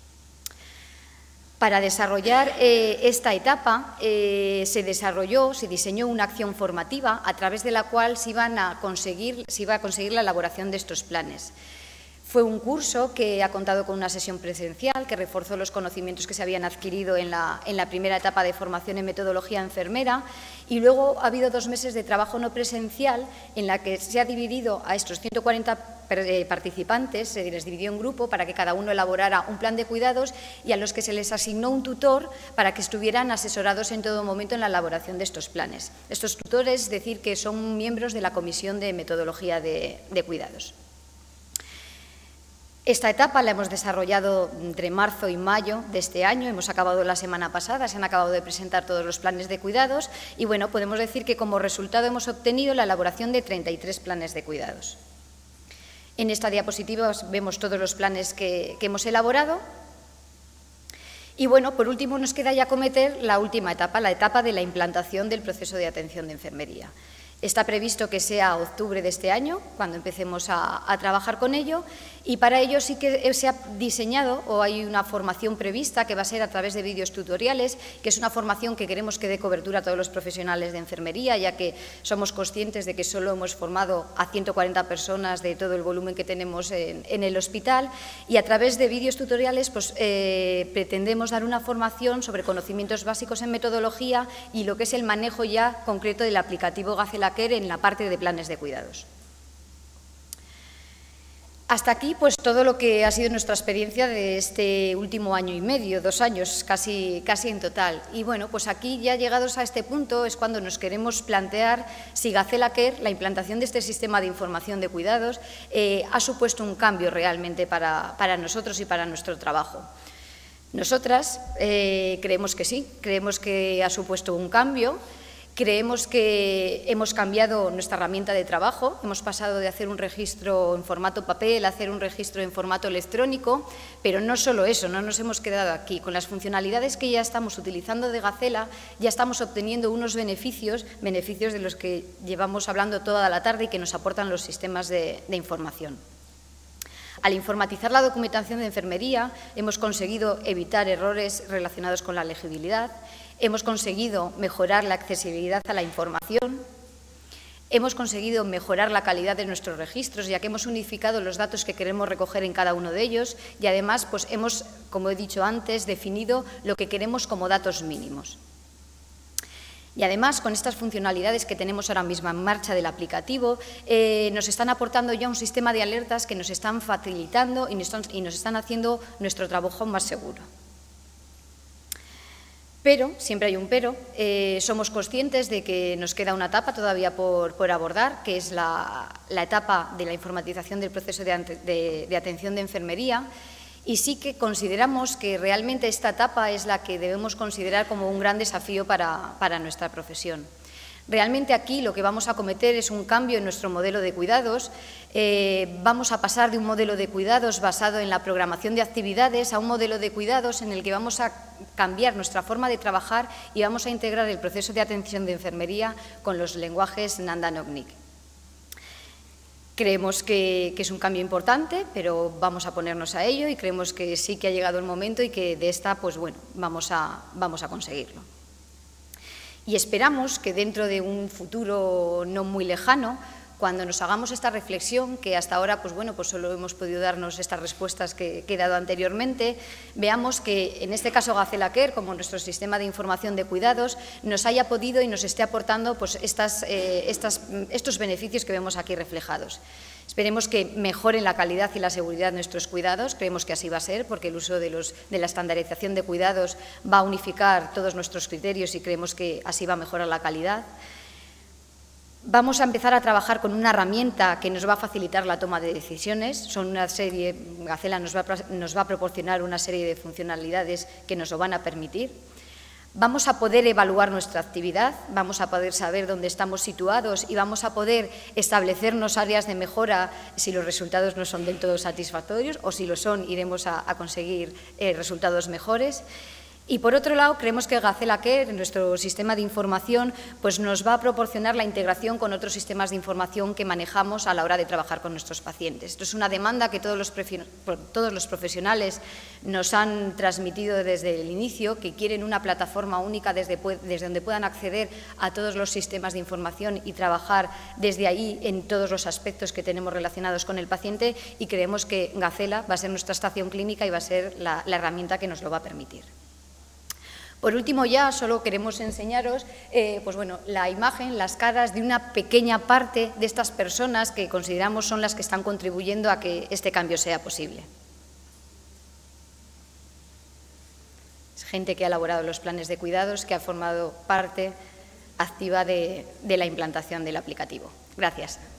Para desarrollar eh, esta etapa eh, se desarrolló, se diseñó una acción formativa a través de la cual se, iban a conseguir, se iba a conseguir la elaboración de estos planes. Fue un curso que ha contado con una sesión presencial que reforzó los conocimientos que se habían adquirido en la, en la primera etapa de formación en metodología enfermera y luego ha habido dos meses de trabajo no presencial en la que se ha dividido a estos ciento cuarenta participantes, se les dividió en grupo para que cada uno elaborara un plan de cuidados y a los que se les asignó un tutor para que estuvieran asesorados en todo momento en la elaboración de estos planes. Estos tutores, es decir, que son miembros de la Comisión de Metodología de, de Cuidados. Esta etapa la hemos desarrollado entre marzo y mayo de este año, hemos acabado la semana pasada, se han acabado de presentar todos los planes de cuidados y bueno, podemos decir que como resultado hemos obtenido la elaboración de treinta y tres planes de cuidados. En esta diapositiva vemos todos los planes que, que hemos elaborado y bueno, por último nos queda ya acometer la última etapa, la etapa de la implantación del proceso de atención de enfermería. Está previsto que sea octubre de este año, cuando empecemos a, a trabajar con ello, y para ello sí que se ha diseñado o hay una formación prevista que va a ser a través de vídeos tutoriales, que es una formación que queremos que dé cobertura a todos los profesionales de enfermería, ya que somos conscientes de que solo hemos formado a ciento cuarenta personas de todo el volumen que tenemos en, en el hospital, y a través de vídeos tutoriales pues, eh, pretendemos dar una formación sobre conocimientos básicos en metodología y lo que es el manejo ya concreto del aplicativo Gacela Care en la parte de planes de cuidados. Hasta aquí, pues, todo lo que ha sido nuestra experiencia de este último año y medio, dos años casi, casi en total. Y bueno, pues aquí ya llegados a este punto es cuando nos queremos plantear si Gacela Care, la implantación de este sistema de información de cuidados, eh, ha supuesto un cambio realmente para, para nosotros y para nuestro trabajo. Nosotras eh, creemos que sí, creemos que ha supuesto un cambio. Creemos que hemos cambiado nuestra herramienta de trabajo, hemos pasado de hacer un registro en formato papel a hacer un registro en formato electrónico, pero no solo eso, no nos hemos quedado aquí. Con las funcionalidades que ya estamos utilizando de Gacela, ya estamos obteniendo unos beneficios, beneficios de los que llevamos hablando toda la tarde y que nos aportan los sistemas de, de información. Al informatizar la documentación de enfermería, hemos conseguido evitar errores relacionados con la legibilidad, hemos conseguido mejorar la accesibilidad a la información, hemos conseguido mejorar la calidad de nuestros registros, ya que hemos unificado los datos que queremos recoger en cada uno de ellos y, además, pues hemos, como he dicho antes, definido lo que queremos como datos mínimos. Y además, con estas funcionalidades que tenemos ahora mismo en marcha del aplicativo, eh, nos están aportando ya un sistema de alertas que nos están facilitando y nos están, y nos están haciendo nuestro trabajo más seguro. Pero, siempre hay un pero, eh, somos conscientes de que nos queda una etapa todavía por, por abordar, que es la, la etapa de la informatización del proceso de, de, de atención de enfermería, y sí que consideramos que realmente esta etapa es la que debemos considerar como un gran desafío para, para nuestra profesión. Realmente aquí lo que vamos a cometer es un cambio en nuestro modelo de cuidados. Eh, vamos a pasar de un modelo de cuidados basado en la programación de actividades a un modelo de cuidados en el que vamos a cambiar nuestra forma de trabajar y vamos a integrar el proceso de atención de enfermería con los lenguajes Nanda-Nognik. Creemos que, que es un cambio importante, pero vamos a ponernos a ello y creemos que sí que ha llegado el momento y que de esta, pues bueno, vamos a, vamos a conseguirlo. Y esperamos que dentro de un futuro no muy lejano, cuando nos hagamos esta reflexión, que hasta ahora pues bueno, pues solo hemos podido darnos estas respuestas que, que he dado anteriormente, veamos que en este caso Gacela Care, como nuestro sistema de información de cuidados, nos haya podido y nos esté aportando pues, estas, eh, estas, estos beneficios que vemos aquí reflejados. Esperemos que mejoren la calidad y la seguridad de nuestros cuidados, creemos que así va a ser, porque el uso de, los, de la estandarización de cuidados va a unificar todos nuestros criterios y creemos que así va a mejorar la calidad. Vamos a empezar a trabajar con una herramienta que nos va a facilitar la toma de decisiones. Son una serie, Gacela nos va, a, nos va a proporcionar una serie de funcionalidades que nos lo van a permitir. Vamos a poder evaluar nuestra actividad, vamos a poder saber dónde estamos situados y vamos a poder establecernos áreas de mejora si los resultados no son del todo satisfactorios o si lo son, iremos a, a conseguir eh, resultados mejores. Y, por otro lado, creemos que Gacela Care, nuestro sistema de información, pues nos va a proporcionar la integración con otros sistemas de información que manejamos a la hora de trabajar con nuestros pacientes. Esto es una demanda que todos los, todos los profesionales nos han transmitido desde el inicio, que quieren una plataforma única desde, desde donde puedan acceder a todos los sistemas de información y trabajar desde ahí en todos los aspectos que tenemos relacionados con el paciente, y creemos que Gacela va a ser nuestra estación clínica y va a ser la, la herramienta que nos lo va a permitir. Por último, ya solo queremos enseñaros eh, pues bueno, la imagen, las caras de una pequeña parte de estas personas que consideramos son las que están contribuyendo a que este cambio sea posible. Es gente que ha elaborado los planes de cuidados, que ha formado parte activa de, de la implantación del aplicativo. Gracias.